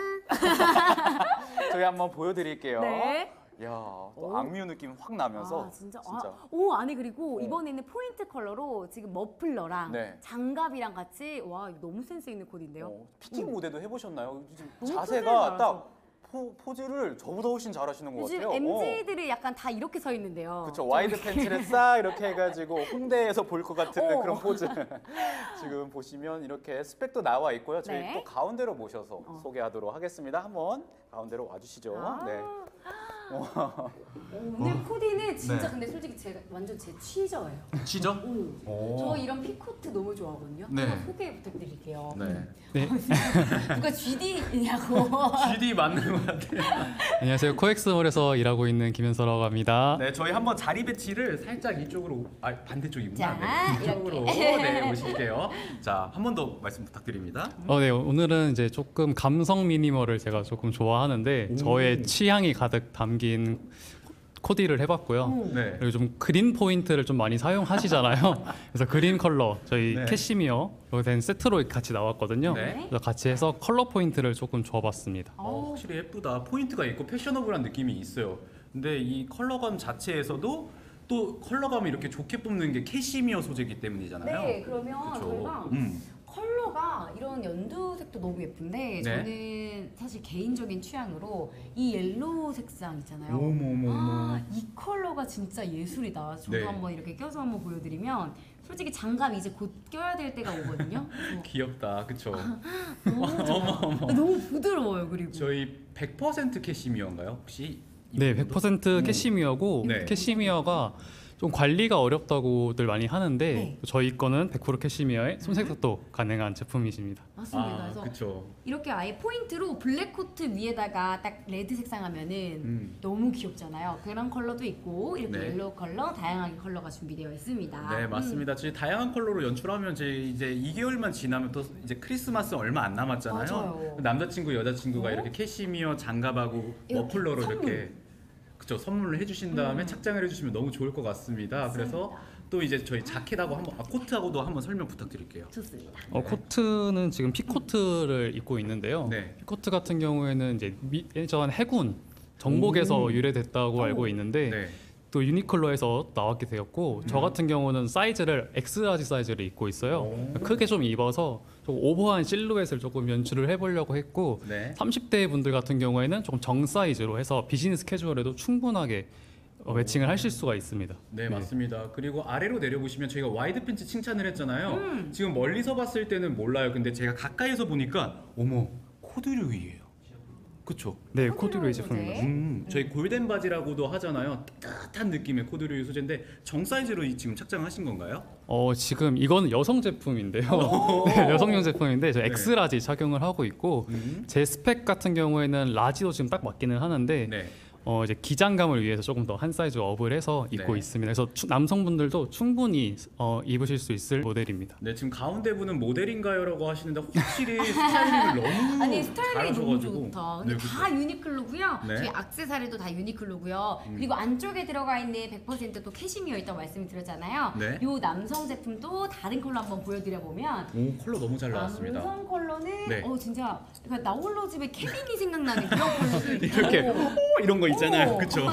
저희 한번 보여드릴게요. 네. 야, 또 악뮤 느낌 확 나면서 아, 진짜. 진짜. 아, 오, 아니 그리고 어. 이번에는 포인트 컬러로 지금 머플러랑 네. 장갑이랑 같이 와, 이거 너무 센스 있는 코디인데요. 어, 피팅 모델도 해보셨나요? 지금 너무 자세가 포즈를 딱 포, 포즈를 저보다 훨씬 잘하시는 것 요즘 같아요. 엠지들이 약간 다 이렇게 서 있는데요. 그렇죠. 와이드 팬츠를 싹 이렇게 해가지고 홍대에서 볼 것 같은 어. 그런 포즈. 지금 보시면 이렇게 스펙도 나와 있고요. 저희 네. 또 가운데로 모셔서 어. 소개하도록 하겠습니다. 한번 가운데로 와주시죠. 아. 네. 오, 오늘 코디는 진짜 네. 근데 솔직히 제가 완전 제 취저예요. 치죠? 오. 오. 저 이런 피코트 너무 좋아하거든요. 네. 한번 소개 부탁드릴게요. 네. 네. 누가 쥐디냐고. 지디 맞는 것 같아요. 안녕하세요. 코엑스몰에서 일하고 있는 김현서라고 합니다. 네, 저희 한번 자리 배치를 살짝 이쪽으로, 아 반대쪽이구나. 자, 네, 이쪽으로 네 오실게요. 자, 한 번 더 말씀 부탁드립니다. 어, 네. 오늘은 이제 조금 감성 미니멀을 제가 조금 좋아하는데 저의 취향이 가득 담긴 코디를 해봤고요. 네. 그리고 좀 그린 포인트를 좀 많이 사용하시잖아요. 그래서 그린 컬러 저희 네. 캐시미어로 된 세트로 같이 나왔거든요. 네. 그래서 같이 해서 컬러 포인트를 조금 줘봤습니다. 어, 확실히 예쁘다. 포인트가 있고 패셔너블한 느낌이 있어요. 근데 이 컬러감 자체에서도 또 컬러감을 이렇게 좋게 뽑는 게 캐시미어 소재이기 때문이잖아요. 네, 그러면 그쵸? 저희가 음. 컬러가 이런 연두색도 너무 예쁜데 네. 저는 사실 개인적인 취향으로 이 옐로우 색상 있잖아요. 어머머머. 아, 이 컬러가 진짜 예술이다. 저도 네. 한번 이렇게 껴서 한번 보여드리면 솔직히 장갑 이제 곧 껴야 될 때가 오거든요. 그래서 귀엽다, 그쵸? 너무 좋아요. 너무 부드러워요. 그리고 저희 백 퍼센트 캐시미어인가요, 혹시? 네, 백 퍼센트 캐시미어고 네. 캐시미어가 좀 관리가 어렵다고들 많이 하는데 네. 저희 거는 백 퍼센트 캐시미어에 손색도 가능한 제품이십니다. 맞습니다. 아, 그래서 그렇죠. 이렇게 아예 포인트로 블랙 코트 위에다가 딱 레드 색상 하면은 음. 너무 귀엽잖아요. 그런 컬러도 있고 이렇게 네. 옐로우 컬러, 다양하게 컬러가 준비되어 있습니다. 네, 음. 맞습니다. 저희 다양한 컬러로 연출하면 제 이제 이 개월만 지나면 또 이제 크리스마스 얼마 안 남았잖아요. 맞아요. 남자친구, 여자친구가 어? 이렇게 캐시미어 장갑하고 이렇게 머플러로 선물. 이렇게 그쵸 선물을 해주신 다음에 음. 착장을 해주시면 너무 좋을 것 같습니다. 그래서 또 이제 저희 자켓하고 한번 아, 코트하고도 한번 설명 부탁드릴게요. 좋습니다. 어, 코트는 지금 피코트를 입고 있는데요. 네. 피코트 같은 경우에는 이제 미, 예전 해군 정복에서 오. 유래됐다고 알고 있는데 네. 또 유니클로에서 나왔게 되었고 저 같은 경우는 사이즈를 엑스라지 사이즈를 입고 있어요. 오. 크게 좀 입어서 좀 오버한 실루엣을 조금 연출을 해보려고 했고 네. 삼십 대 분들 같은 경우에는 조금 정 사이즈로 해서 비즈니스 캐주얼에도 충분하게 어, 매칭을 하실 수가 있습니다. 네, 맞습니다. 그리고 아래로 내려보시면 저희가 와이드 팬츠 칭찬을 했잖아요. 음. 지금 멀리서 봤을 때는 몰라요. 근데 제가 가까이서 보니까 어머 코듀로이예요. 그쵸? 네, 코듀로이 코듀로이 소재. 제품입니다. 음, 저희 골덴 바지라고도 하잖아요. 따뜻한 느낌의 코듀로이 소재인데 정 사이즈로 이 지금 착장하신 건가요? 어, 지금 이거는 여성 제품인데요. 네, 여성용 제품인데 저 엑스라지 착용을 하고 있고 음. 제 스펙 같은 경우에는 라지도 지금 딱 맞기는 하는데 네. 어, 이제 기장감을 위해서 조금 더 한 사이즈 업을 해서 입고 네. 있습니다. 그래서 추- 남성분들도 충분히 어, 입으실 수 있을 모델입니다. 네, 지금 가운데 분은 모델인가요라고 하시는데 확실히 스타일링을 너무 아니 스타일링이 너무 잘하셔가지고. 좋다. 근데 네, 다 유니클로고요. 네. 저희 액세서리도 다 유니클로고요. 그리고 안쪽에 들어가 있는 백 퍼센트 또 캐시미어 있다고 말씀드렸잖아요. 네. 요 남성 제품도 다른 컬러 한번 보여드려 보면 오 컬러 너무 잘 나왔습니다. 남성 컬러는 네. 어 진짜 그러니까 나홀로 집에 케빈이 생각나는 그런 컬러도 있고 이렇게 오, 이런 거 있잖아요. 오. 그렇죠?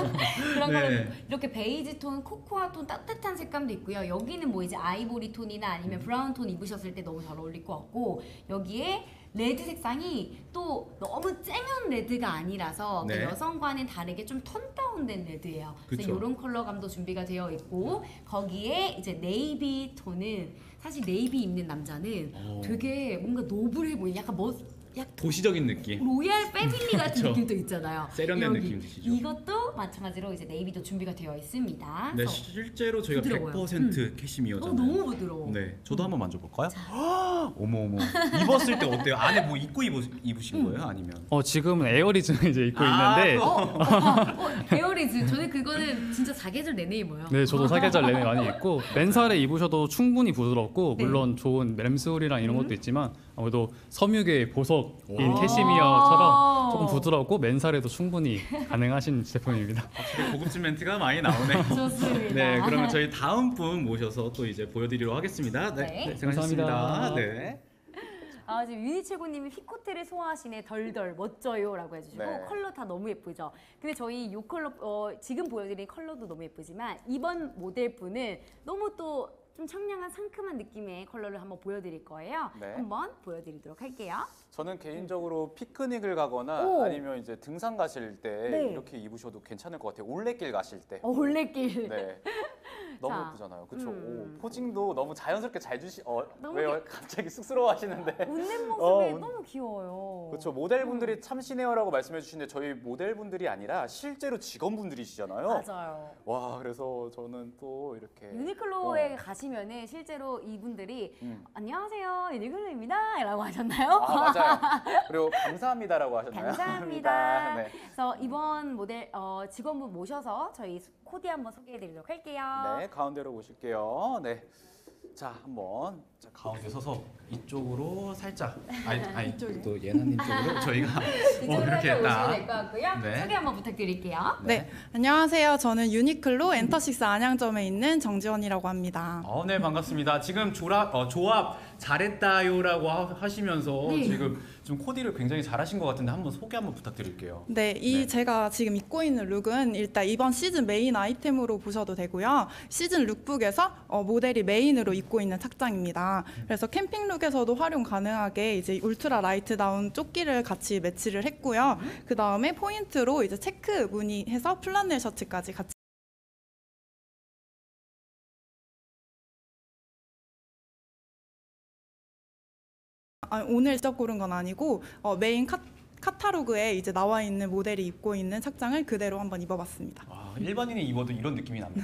그런 네. 컬러 이렇게 베이지 톤, 코코아 톤 따뜻한 색감도 있고요. 여기는 뭐 이제 아이보리 톤이나 아니면 브라운 톤 입으셨을 때 너무 잘 어울릴 것 같고 여기에 레드 색상이 또 너무 쨍한 레드가 아니라서 그 네. 여성과는 다르게 좀 톤 다운된 레드예요. 그래서 그쵸. 이런 컬러감도 준비가 되어 있고 거기에 이제 네이비 톤은 사실 네이비 입는 남자는 오. 되게 뭔가 노블해 보이는 약간 멋 약간 도시적인 느낌. 로얄 패밀리 같은 그쵸. 느낌도 있잖아요. 세련된 여기. 느낌 드시죠? 이것도 마찬가지로 이제 네이비도 준비가 되어 있습니다. 네, 그래서 실제로 저희가 부드러워요. 백 퍼센트 어, 캐시미어잖아요. 너무 부드러워. 네, 저도 한번 만져볼까요? 어머 어머. 입었을 때 어때요? 안에 뭐 입고 입으, 입으신 거예요? 아니면? 어, 지금은 에어리즘을 이제 입고 아, 있는데 또? 어, 에어리즈. 저는 그거는 진짜 사계절 내내 입어요. 네, 저도 사계절 내내 많이 입고 맨살에 입으셔도 충분히 부드럽고 네. 물론 좋은 램솔이랑 이런 것도 있지만 아무래도 섬유계의 보석인 오. 캐시미어처럼 조금 부드럽고 맨살에도 충분히 가능하신 제품입니다. 확실히 고급진 멘트가 많이 나오네요. 좋습니다. 네, 그러면 저희 다음 분 모셔서 또 이제 보여드리도록 하겠습니다. 네, 네. 네 수고하셨습니다. 감사합니다. 네. 아, 지금 유니최고님이 피코트를 소화하시네 덜덜 멋져요라고 해주시고 네. 컬러 다 너무 예쁘죠. 근데 저희 이 컬러 어, 지금 보여드린 컬러도 너무 예쁘지만 이번 모델 분은 너무 또 좀 청량한 상큼한 느낌의 컬러를 한번 보여드릴 거예요. 네. 한번 보여드리도록 할게요. 저는 개인적으로 피크닉을 가거나 오. 아니면 이제 등산 가실 때 네. 이렇게 입으셔도 괜찮을 것 같아요. 올레길 가실 때. 어, 올레길. 네. 너무 자, 예쁘잖아요. 그렇죠? 음. 포징도 너무 자연스럽게 잘 주시. 어, 너무 왜요? 갑자기 쑥스러워하시는데. 웃는 모습이 어, 웃- 너무 귀여워요. 그렇죠. 모델분들이 참시네요라고 말씀해 주시는데 저희 모델분들이 아니라 실제로 직원분들이시잖아요. 맞아요. 와, 그래서 저는 또 이렇게 유니클로에 어. 가시면은 실제로 이분들이 음. 안녕하세요 유니클로입니다라고 하셨나요? 아, 맞아요. 그리고 감사합니다라고 하셨나요? 감사합니다. 네. 그래서 이번 모델 어, 직원분 모셔서 저희 코디 한번 소개해드리도록 할게요. 네, 가운데로 오실게요. 네. 자, 한번 자, 가운데 서서 이쪽으로 살짝 아니, 아니 또 예나님 쪽으로 저희가 이쪽으로 어, 이렇게 살짝 오시면 딱 될 것 같고요. 네. 소개 한번 부탁드릴게요. 네, 안녕하세요. 저는 유니클로 엔터식스 안양점에 있는 정지원이라고 합니다. 어, 네 반갑습니다. 지금 조합 어, 조합 잘했다요라고 하, 하시면서 네. 지금 좀 코디를 굉장히 잘하신 것 같은데 한번 소개 한번 부탁드릴게요. 네, 이 네. 제가 지금 입고 있는 룩은 일단 이번 시즌 메인 아이템으로 보셔도 되고요. 시즌 룩북에서 어, 모델이 메인으로 입고 있는 착장입니다. 그래서 캠핑 룩에서도 활용 가능하게 이제 울트라 라이트 다운 조끼를 같이 매치를 했고요. 그 다음에 포인트로 이제 체크 무늬해서 플란넬 셔츠까지 같이. 아, 오늘 직접 고른 건 아니고 어, 메인 카, 카탈로그에 이제 나와 있는 모델이 입고 있는 착장을 그대로 한번 입어봤습니다. 아, 일반인이 입어도 이런 느낌이 납니다.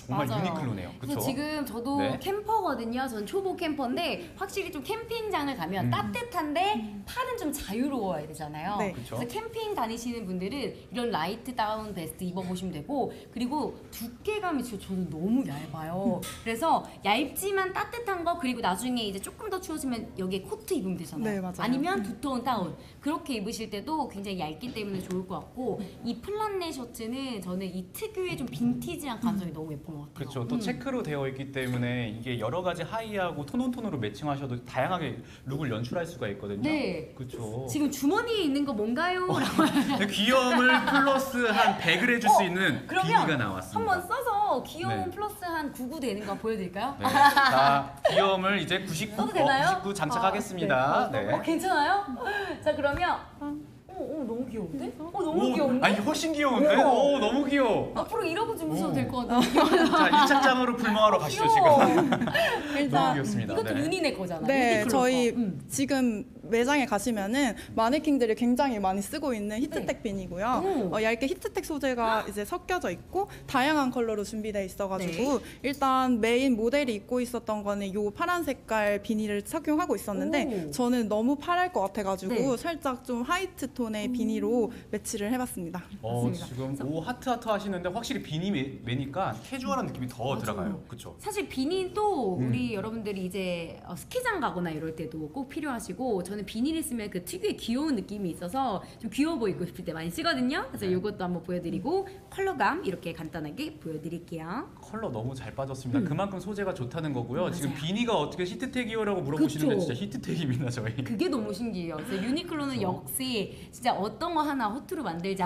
정말 맞아요. 유니클로네요. 그래서 그렇죠? 지금 저도 네. 캠퍼거든요. 전 초보 캠퍼인데 확실히 좀 캠핑장을 가면 음. 따뜻한데 팔은 좀 자유로워야 되잖아요. 네. 그쵸. 그래서 캠핑 다니시는 분들은 이런 라이트 다운 베스트 입어보시면 되고 그리고 두께감이 진짜 저는 너무 얇아요. 그래서 얇지만 따뜻한 거 그리고 나중에 이제 조금 더 추워지면 여기에 코트 입으면 되잖아요. 네, 맞아요. 아니면 두터운 다운 그렇게 입으실 때도 굉장히 얇기 때문에 좋을 것 같고 이 플란네 셔츠는 저는 이 특유의 좀 빈티지한 감성이 너무 예쁜 것 같아요. 그렇죠. 또 음. 체크로 되어 있기 때문에 이게 여러 가지 하의하고 톤온톤으로 매칭하셔도 다양하게 룩을 연출할 수가 있거든요. 네. 그렇죠. 지금 주머니에 있는 거 뭔가요? 라고 귀여움을 플러스 한 백을 해줄 수 있는 어, 그러면 비니가 나왔습니다. 한번 써서 귀여움 네. 플러스 한 구구 되는 거 보여드릴까요? 네. 자, 귀여움을 이제 구십구, 써도 되나요? 어, 구십구 장착하겠습니다. 네. 어, 괜찮아요? 자 그러면 어, 어 너무 귀여운데? 어 너무 오, 귀여운데? 아니 훨씬 귀여운데? 오. 오, 너무 귀여워. 앞으로 이러고 주무셔도 오. 될 것 같아요. 자, 이 착장으로 불멍하러 가시죠 귀여워. 지금. 너무 일단 귀엽습니다. 이것도 네. 윤희네 거잖아요. 네, 유니클로 저희 거. 음. 지금 매장에 가시면은 마네킹들이 굉장히 많이 쓰고 있는 히트텍 빈이고요. 네. 오. 어, 얇게 히트텍 소재가 이제 섞여져 있고 다양한 컬러로 준비되어 있어가지고 네. 일단 메인 모델이 입고 있었던 거는 요 파란 색깔 비니를 착용하고 있었는데 오. 저는 너무 파랄 것 같아가지고 네. 살짝 좀 화이트 톤의 비니로 매치를 해봤습니다. 어, 맞습니다. 지금 오 하트 하트 하시는데 확실히 비니 매, 매니까 캐주얼한 느낌이 더 맞아요. 들어가요. 그렇죠? 사실 비니 또 음. 우리 여러분들이 이제 어, 스키장 가거나 이럴 때도 꼭 필요하시고 저는 비니를 쓰면 그 특유의 귀여운 느낌이 있어서 좀 귀여워 보이고 싶을 때 많이 쓰거든요. 그래서 네. 이것도 한번 보여드리고 컬러감 이렇게 간단하게 보여드릴게요. 컬러 너무 잘 빠졌습니다. 그만큼 소재가 좋다는 거고요. 맞아요. 지금 비니가 어떻게 히트텍이요라고 물어보시는데 그쵸. 진짜 히트텍입니다 저희. 그게 너무 신기해요. 그래서 유니클로는 그렇죠. 역시 진짜 어떤 거 하나 허투루 만들지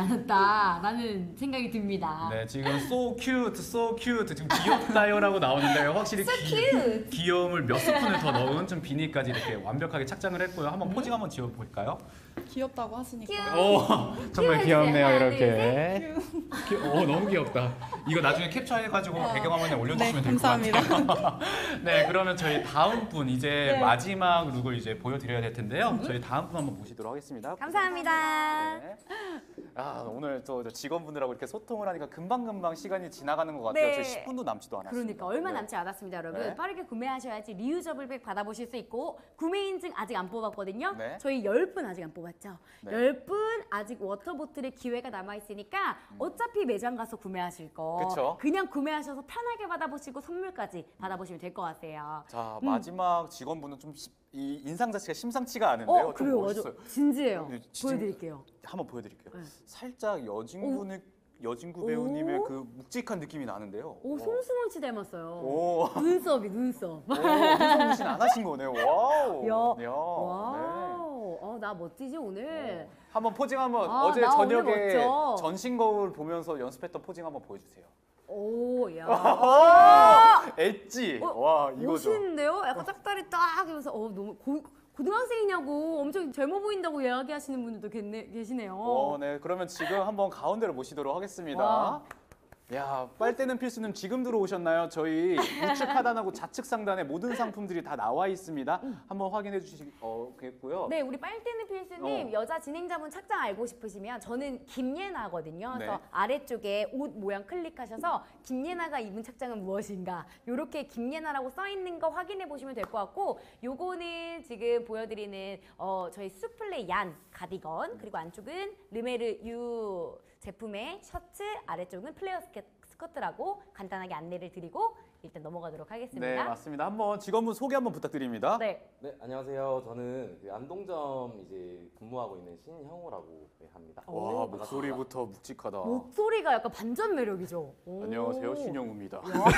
않았다라는 생각이 듭니다. 네, 지금 so cute, so cute 지금 귀엽다요라고 나오는데요. 확실히 So cute. 귀여움을 몇 스푼을 더 넣은 좀 비니까지 이렇게 완벽하게 착장을 했고요. 한번 포징 한번 지어 볼까요? 귀엽다고 하시니까. 귀여워. 오, 정말 귀여워요. 귀엽네요 하나, 이렇게. 귀- 오, 너무 귀엽다. 이거 나중에 캡처해가지고 배경화면에 올려주시면 네, 될 것 같아요. 감사합니다. 네, 그러면 저희 다음 분 이제 네. 마지막 룩을 이제 보여드려야 될 텐데요. 저희 다음 분 한번 모시도록 보시도록 하겠습니다. 감사합니다. 네. 아, 오늘 또 직원분들하고 이렇게 소통을 하니까 금방금방 시간이 지나가는 것 같아요. 네. 저희 십 분도 남지도 않았어요. 그러니까 얼마 남지 않았습니다, 여러분. 네. 빠르게 구매하셔야지 리유저블 백 받아보실 수 있고 구매 인증 아직 안 뽑았거든요. 네. 저희 열 분 아직 안 뽑았죠. 네. 열 분 아직 워터보틀의 기회가 남아 있으니까 어차피 매장 가서 구매하실 거 음. 그쵸. 그냥 구매하셔서 편하게 받아보시고 선물까지 받아보시면 될 것 같아요. 자, 음. 마지막 직원분은 좀 시- 이 인상 자체가 심상치가 않은데요. 어, 좀 그래요, 맞아. 멋있어요. 진지해요. 네, 진짜- 보여드릴게요. 한번 보여드릴게요. 네. 살짝 여진구 느 여진구 배우님의 오. 그 묵직한 느낌이 나는데요. 오, 와. 송승헌 씨 닮았어요. 오. 눈썹이 눈썹. 오, 홍성민 씨는 안 하신 거네요. 와우. 야, 야, 네. 와우. 어, 나 멋지지 오늘. 한번 포징 한번 아, 어제 나 오늘 저녁에 멋져. 전신 거울 보면서 연습했던 포징 한번 보여주세요. 오, 야. 엣지. 어, 와, 이거죠. 멋있는데요? 약간 짝다리 딱 하면서 어 너무 고, 고등학생이냐고 엄청 젊어 보인다고 이야기하시는 분들도 계네, 계시네요. 어, 네. 그러면 지금 한번 가운데로 모시도록 하겠습니다. 와. 야, 빨대는 필수님 지금 들어오셨나요? 저희 우측 하단하고 좌측 상단에 모든 상품들이 다 나와 있습니다. 한번 확인해 주시겠고요. 네, 우리 빨대는 필수님 어. 여자 진행자분 착장 알고 싶으시면 저는 김예나거든요. 그래서 네. 아래쪽에 옷 모양 클릭하셔서 김예나가 입은 착장은 무엇인가 이렇게 김예나라고 써 있는 거 확인해 보시면 될 것 같고 요거는 지금 보여드리는 어, 저희 수플레 얀 가디건 그리고 안쪽은 르메르 유 제품의 셔츠 아래쪽은 플레어 스케, 스커트라고 간단하게 안내를 드리고 일단 넘어가도록 하겠습니다. 네, 맞습니다. 한번 직원분 소개 한번 부탁드립니다. 네. 네, 안녕하세요. 저는 그 안동점 이제 근무하고 있는 신형우라고 합니다. 와, 목소리부터 묵직하다. 목소리가 약간 반전 매력이죠. 오. 안녕하세요, 신영우입니다.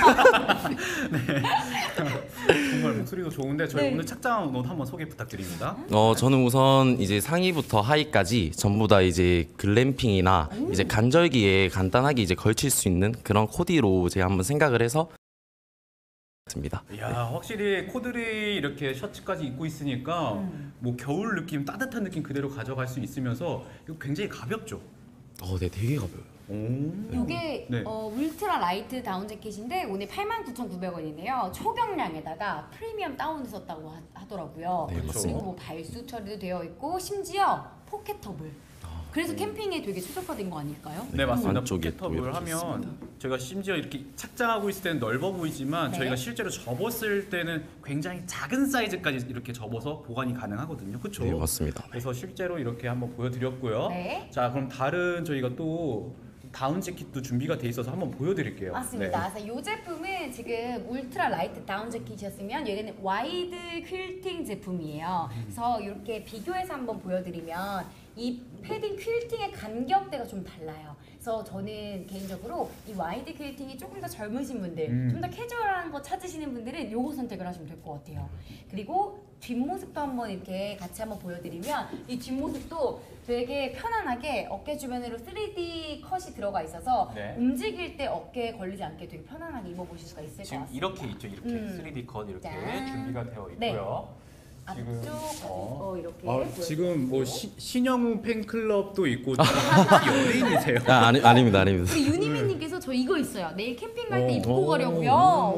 정말 목소리도 좋은데 저희 네. 오늘 착장 옷 한번 소개 부탁드립니다. 어 저는 우선 이제 상의부터 하의까지 전부 다 이제 글램핑이나 이제 간절기에 간단하게 이제 걸칠 수 있는 그런 코디로 제가 한번 생각을 해서 습니다. 이야, 확실히 코드리 이렇게 셔츠까지 입고 있으니까 음. 뭐 겨울 느낌, 따뜻한 느낌 그대로 가져갈 수 있으면서 이거 굉장히 가볍죠. 어, 네, 되게 가벼워요. 오. 이게 네. 어, 울트라 라이트 다운 재킷인데 오늘 팔만 구천구백 원이네요. 초경량에다가 프리미엄 다운을 썼다고 하, 하더라고요. 네, 맞습니다. 그리고 뭐 발수 처리도 되어 있고 심지어 포켓터블. 그래서 캠핑에 되게 최적화된 거 아닐까요? 네, 맞습니다. 안쪽에 포켓업을 또 이렇게 하면 있습니다. 저희가 심지어 이렇게 착장하고 있을 때는 넓어 보이지만 네. 저희가 실제로 접었을 때는 굉장히 작은 사이즈까지 이렇게 접어서 보관이 가능하거든요. 그렇죠? 네, 맞습니다. 그래서 실제로 이렇게 한번 보여드렸고요. 네. 자, 그럼 다른 저희가 또 다운 재킷도 준비가 돼 있어서 한번 보여드릴게요. 맞습니다. 그래서 이 제품은 지금 울트라 라이트 다운 재킷이었으면 여기는 와이드 퀼팅 제품이에요. 그래서 이렇게 비교해서 한번 보여드리면 이 패딩 퀼팅의 간격대가 좀 달라요. 그래서 저는 개인적으로 이 와이드 퀼팅이 조금 더 젊으신 분들, 음. 좀 더 캐주얼한 거 찾으시는 분들은 요거 선택을 하시면 될 것 같아요. 그리고 뒷모습도 한번 이렇게 같이 한번 보여드리면 이 뒷모습도 되게 편안하게 어깨 주변으로 쓰리디 컷이 들어가 있어서 네. 움직일 때 어깨에 걸리지 않게 되게 편안하게 입어보실 수가 있을 것 지금 같습니다. 이렇게 있죠. 이렇게 음. 쓰리디 컷 이렇게 짠. 준비가 되어 네. 있고요. 앞쪽 지금, 어. 어, 이렇게 아, 보여드리고. 지금 뭐 시, 신영우 팬클럽도 있고 연예인이세요. 아, 아니, 아닙니다, 아닙니다. 우리 유니맨님께서 저 이거 있어요. 내일 캠핑 갈 때 오. 입고 가려고요.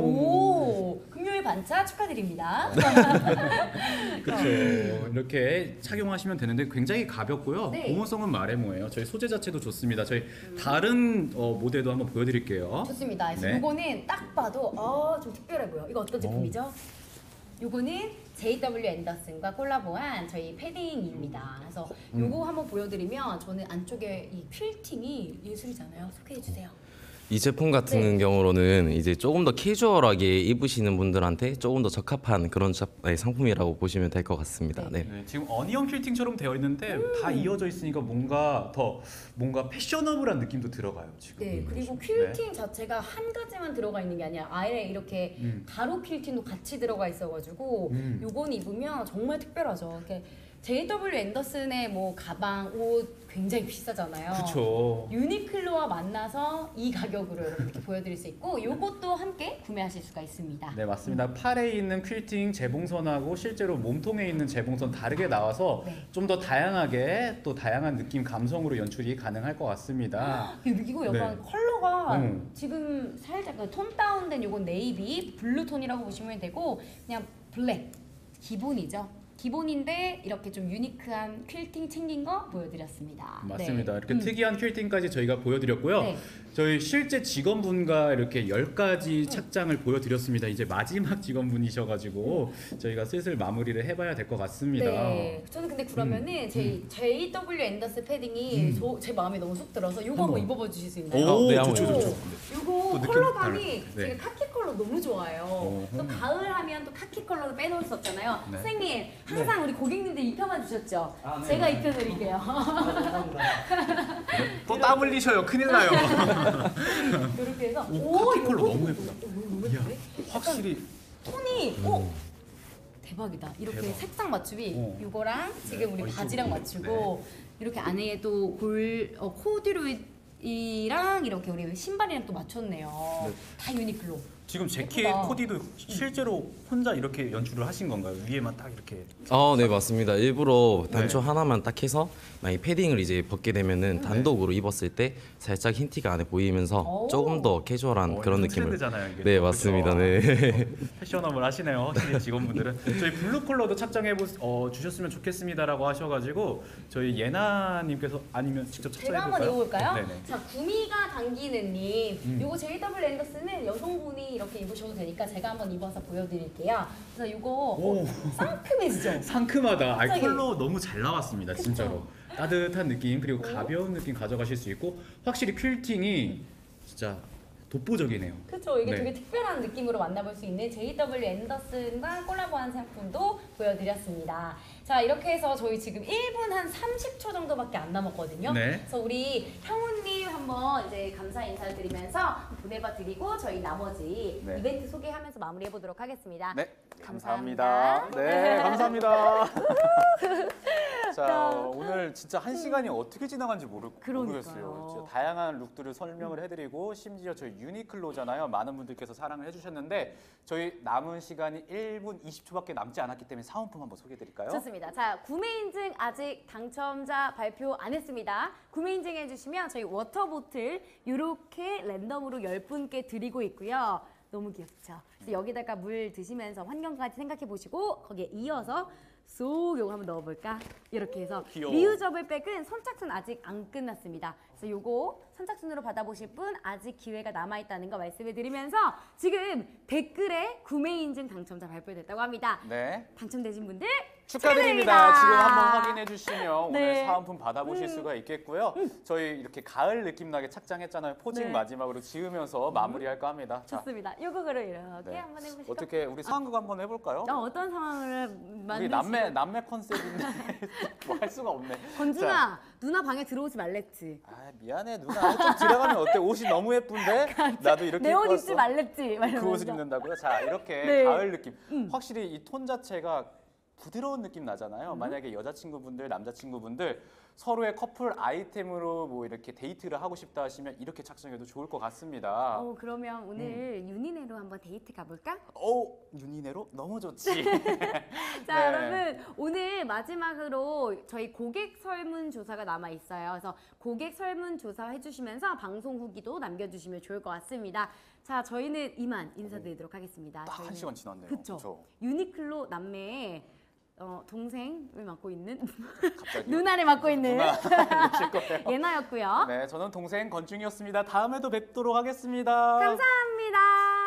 오, 금요일 반차 축하드립니다. 그렇죠. 이렇게 착용하시면 되는데 굉장히 가볍고요. 네. 보온성은 마레모예요. 저희 소재 자체도 좋습니다. 저희 다른 어, 모델도 한번 보여드릴게요. 좋습니다. 그래서 네. 이거는 딱 봐도 어, 좀 특별해 보여. 이거 어떤 제품이죠? 요거는 제이더블유 앤더슨과 콜라보한 저희 패딩입니다. 그래서 요거 한번 보여드리면 저는 안쪽에 이 퀼팅이 예술이잖아요. 소개해 주세요. 이 제품 같은 네. 경우로는 이제 조금 더 캐주얼하게 입으시는 분들한테 조금 더 적합한 그런 자- 네, 상품이라고 보시면 될 것 같습니다. 네. 네, 지금 어니언 퀼팅처럼 되어 있는데 다 이어져 있으니까 뭔가 더 뭔가 패셔너블한 느낌도 들어가요. 지금. 네, 그리고 네. 퀼팅 자체가 한 가지만 들어가 있는 게 아니라 아예 이렇게 음. 가로 퀼팅도 같이 들어가 있어가지고 음. 요건 입으면 정말 특별하죠. 이렇게 제이더블유 앤더슨의 뭐 가방, 옷 굉장히 비싸잖아요. 그렇죠. 유니클로와 만나서 이 가격으로 이렇게 보여드릴 수 있고 요것도 함께 구매하실 수가 있습니다. 네, 맞습니다. 팔에 있는 퀼팅 재봉선하고 실제로 몸통에 있는 재봉선 다르게 나와서 네. 좀 더 다양하게 또 다양한 느낌 감성으로 연출이 가능할 것 같습니다. 이거 약간 네. 컬러가 음. 지금 살짝 그 톤 다운된 요건 네이비, 블루 톤이라고 보시면 되고 그냥 블랙 기본이죠. 기본인데 이렇게 좀 유니크한 퀼팅 챙긴 거 보여드렸습니다. 맞습니다. 네. 이렇게 음. 특이한 퀼팅까지 저희가 보여드렸고요. 네. 저희 실제 직원분과 이렇게 열 가지 착장을 보여드렸습니다. 이제 마지막 직원분이셔가지고 저희가 슬슬 마무리를 해봐야 될 것 같습니다. 네. 저는 근데 그러면은 저희 제이더블유 앤더슨 패딩이 저, 제 마음에 너무 쏙 들어서 요거 한번, 한번. 입어봐 주실 수 있나요? 오, 네, 한번 좋죠, 입어보세요. 좋죠. 요거 또 느낌 컬러감이 달라요. 네. 제가 카키 컬러 너무 좋아해요. 어허. 또 가을 하면 또 카키 컬러도 빼놓을 수 없잖아요. 네. 선생님 항상 우리 고객님들 입혀만 주셨죠? 아, 네. 제가 입혀드릴게요. 또 땀 흘리셔요. 큰일 나요. 이렇게 해서 오, 카키 컬러 요거 너무 예쁘다. 너무 이야, 예쁜데? 확실히 톤이 오 대박이다. 이렇게 대박. 색상 맞춤이 어. 이거랑 지금 네, 우리 머리 바지랑 쪽으로. 맞추고 이렇게 안에도 골 어, 코듀로이랑 이렇게 우리 신발이랑 또 맞췄네요. 네. 다 유니클로. 지금 재킷 예쁘다. 코디도 실제로 혼자 이렇게 연출을 하신 건가요? 위에만 딱 이렇게. 어, 네, 맞습니다. 일부러 단추 네. 하나만 딱 해서 만약 패딩을 이제 벗게 되면은 단독으로 입었을 때 살짝 흰 티가 안에 보이면서 오. 조금 더 캐주얼한 어, 그런 이건 느낌을. 트렌드잖아요, 이게. 네, 또, 맞습니다. 그죠? 네. 패셔너블 하시네요. 확실히 직원분들은 저희 블루 컬러도 착장해 보 어, 주셨으면 좋겠습니다라고 하셔가지고 저희 예나님께서 아니면 직접 착장해 제가 한번 볼까요? 입어볼까요? 네네. 자, 구미가 당기는 님. 음. 요거 제이더블유 앤더슨은 여성분이 이렇게 입으셔도 되니까 제가 한번 입어서 보여드릴게요. 그래서 요거 오. 어, 상큼해지죠? 상큼하다. 아이 갑자기. 컬러 너무 잘 나왔습니다. 그쵸? 진짜로 따뜻한 느낌 그리고 가벼운 느낌 가져가실 수 있고 확실히 퀼팅이 진짜 독보적이네요. 그렇죠. 이게 네. 되게 특별한 느낌으로 만나볼 수 있는 제이더블유 앤더슨과 콜라보한 상품도 보여드렸습니다. 자, 이렇게 해서 저희 지금 일 분 한 삼십 초 정도밖에 안 남았거든요. 네. 그래서 우리 형우님 한번 이제 감사 인사를 드리면서 보내봐 드리고 저희 나머지 네. 이벤트 소개하면서 마무리해 보도록 하겠습니다. 네, 감사합니다. 감사합니다. 네, 감사합니다. 자, 오늘 진짜 한 시간이 어떻게 지나간지 모르, 그러니까요. 모르겠어요. 진짜 다양한 룩들을 설명을 해드리고 심지어 저희 유니클로잖아요. 많은 분들께서 사랑을 해주셨는데 저희 남은 시간이 일 분 이십 초밖에 남지 않았기 때문에 사은품 한번 소개해드릴까요? 좋습니다. 자, 구매 인증 아직 당첨자 발표 안 했습니다. 구매 인증 해주시면 저희 워터보틀 이렇게 랜덤으로 열 분께 드리고 있고요. 너무 귀엽죠? 그래서 여기다가 물 드시면서 환경까지 생각해 보시고 거기에 이어서 쏙 요거 한번 넣어볼까? 이렇게 해서 귀여워. 리유저블 백은 선착순 아직 안 끝났습니다. 그래서 요거 선착순으로 받아보실 분 아직 기회가 남아있다는 거 말씀을 드리면서 지금 댓글에 구매 인증 당첨자 발표됐다고 합니다. 네. 당첨되신 분들 축하드립니다. 축하드립니다. 지금 한번 확인해 주시면 네. 오늘 사은품 받아보실 수가 있겠고요. 저희 이렇게 가을 느낌 나게 착장했잖아요. 포징 네. 마지막으로 지으면서 마무리할까 합니다. 자, 좋습니다. 요거 그럼 이렇게 네. 한번 해보시죠. 어떻게 우리 상황극 한번 해볼까요? 어, 어떤 상황을 만드시 우리 남매 남매 컨셉인데 뭐 할 수가 없네. 건준아, 누나 방에 들어오지 말랬지. 아 미안해 누나 좀 들어가면 어때? 옷이 너무 예쁜데 나도 이렇게 내 옷 입고 입지 왔어. 말랬지. 막 그 옷을 이러면서. 입는다고요? 자 이렇게 네. 가을 느낌. 확실히 이 톤 자체가 부드러운 느낌 나잖아요. 음. 만약에 여자친구분들, 남자친구분들 서로의 커플 아이템으로 뭐 이렇게 데이트를 하고 싶다 하시면 이렇게 착장해도 좋을 것 같습니다. 어, 그러면 오늘 윤희네로 한번 데이트 가볼까? 오, 윤희네로 너무 좋지. 자, 네. 여러분 오늘 마지막으로 저희 고객 설문조사가 남아 있어요. 그래서 고객 설문조사 해주시면서 방송 후기도 남겨주시면 좋을 것 같습니다. 자, 저희는 이만 인사드리도록 하겠습니다. 딱 한 저희는- 시간 지났네요. 그쵸. 그쵸. 유니클로 남매의 어, 동생을 맡고 있는 갑자기 누나를 맡고 있는 누나 이러실 거예요. 예나였고요. 네, 저는 동생 건중이었습니다. 다음에도 뵙도록 하겠습니다. 감사합니다.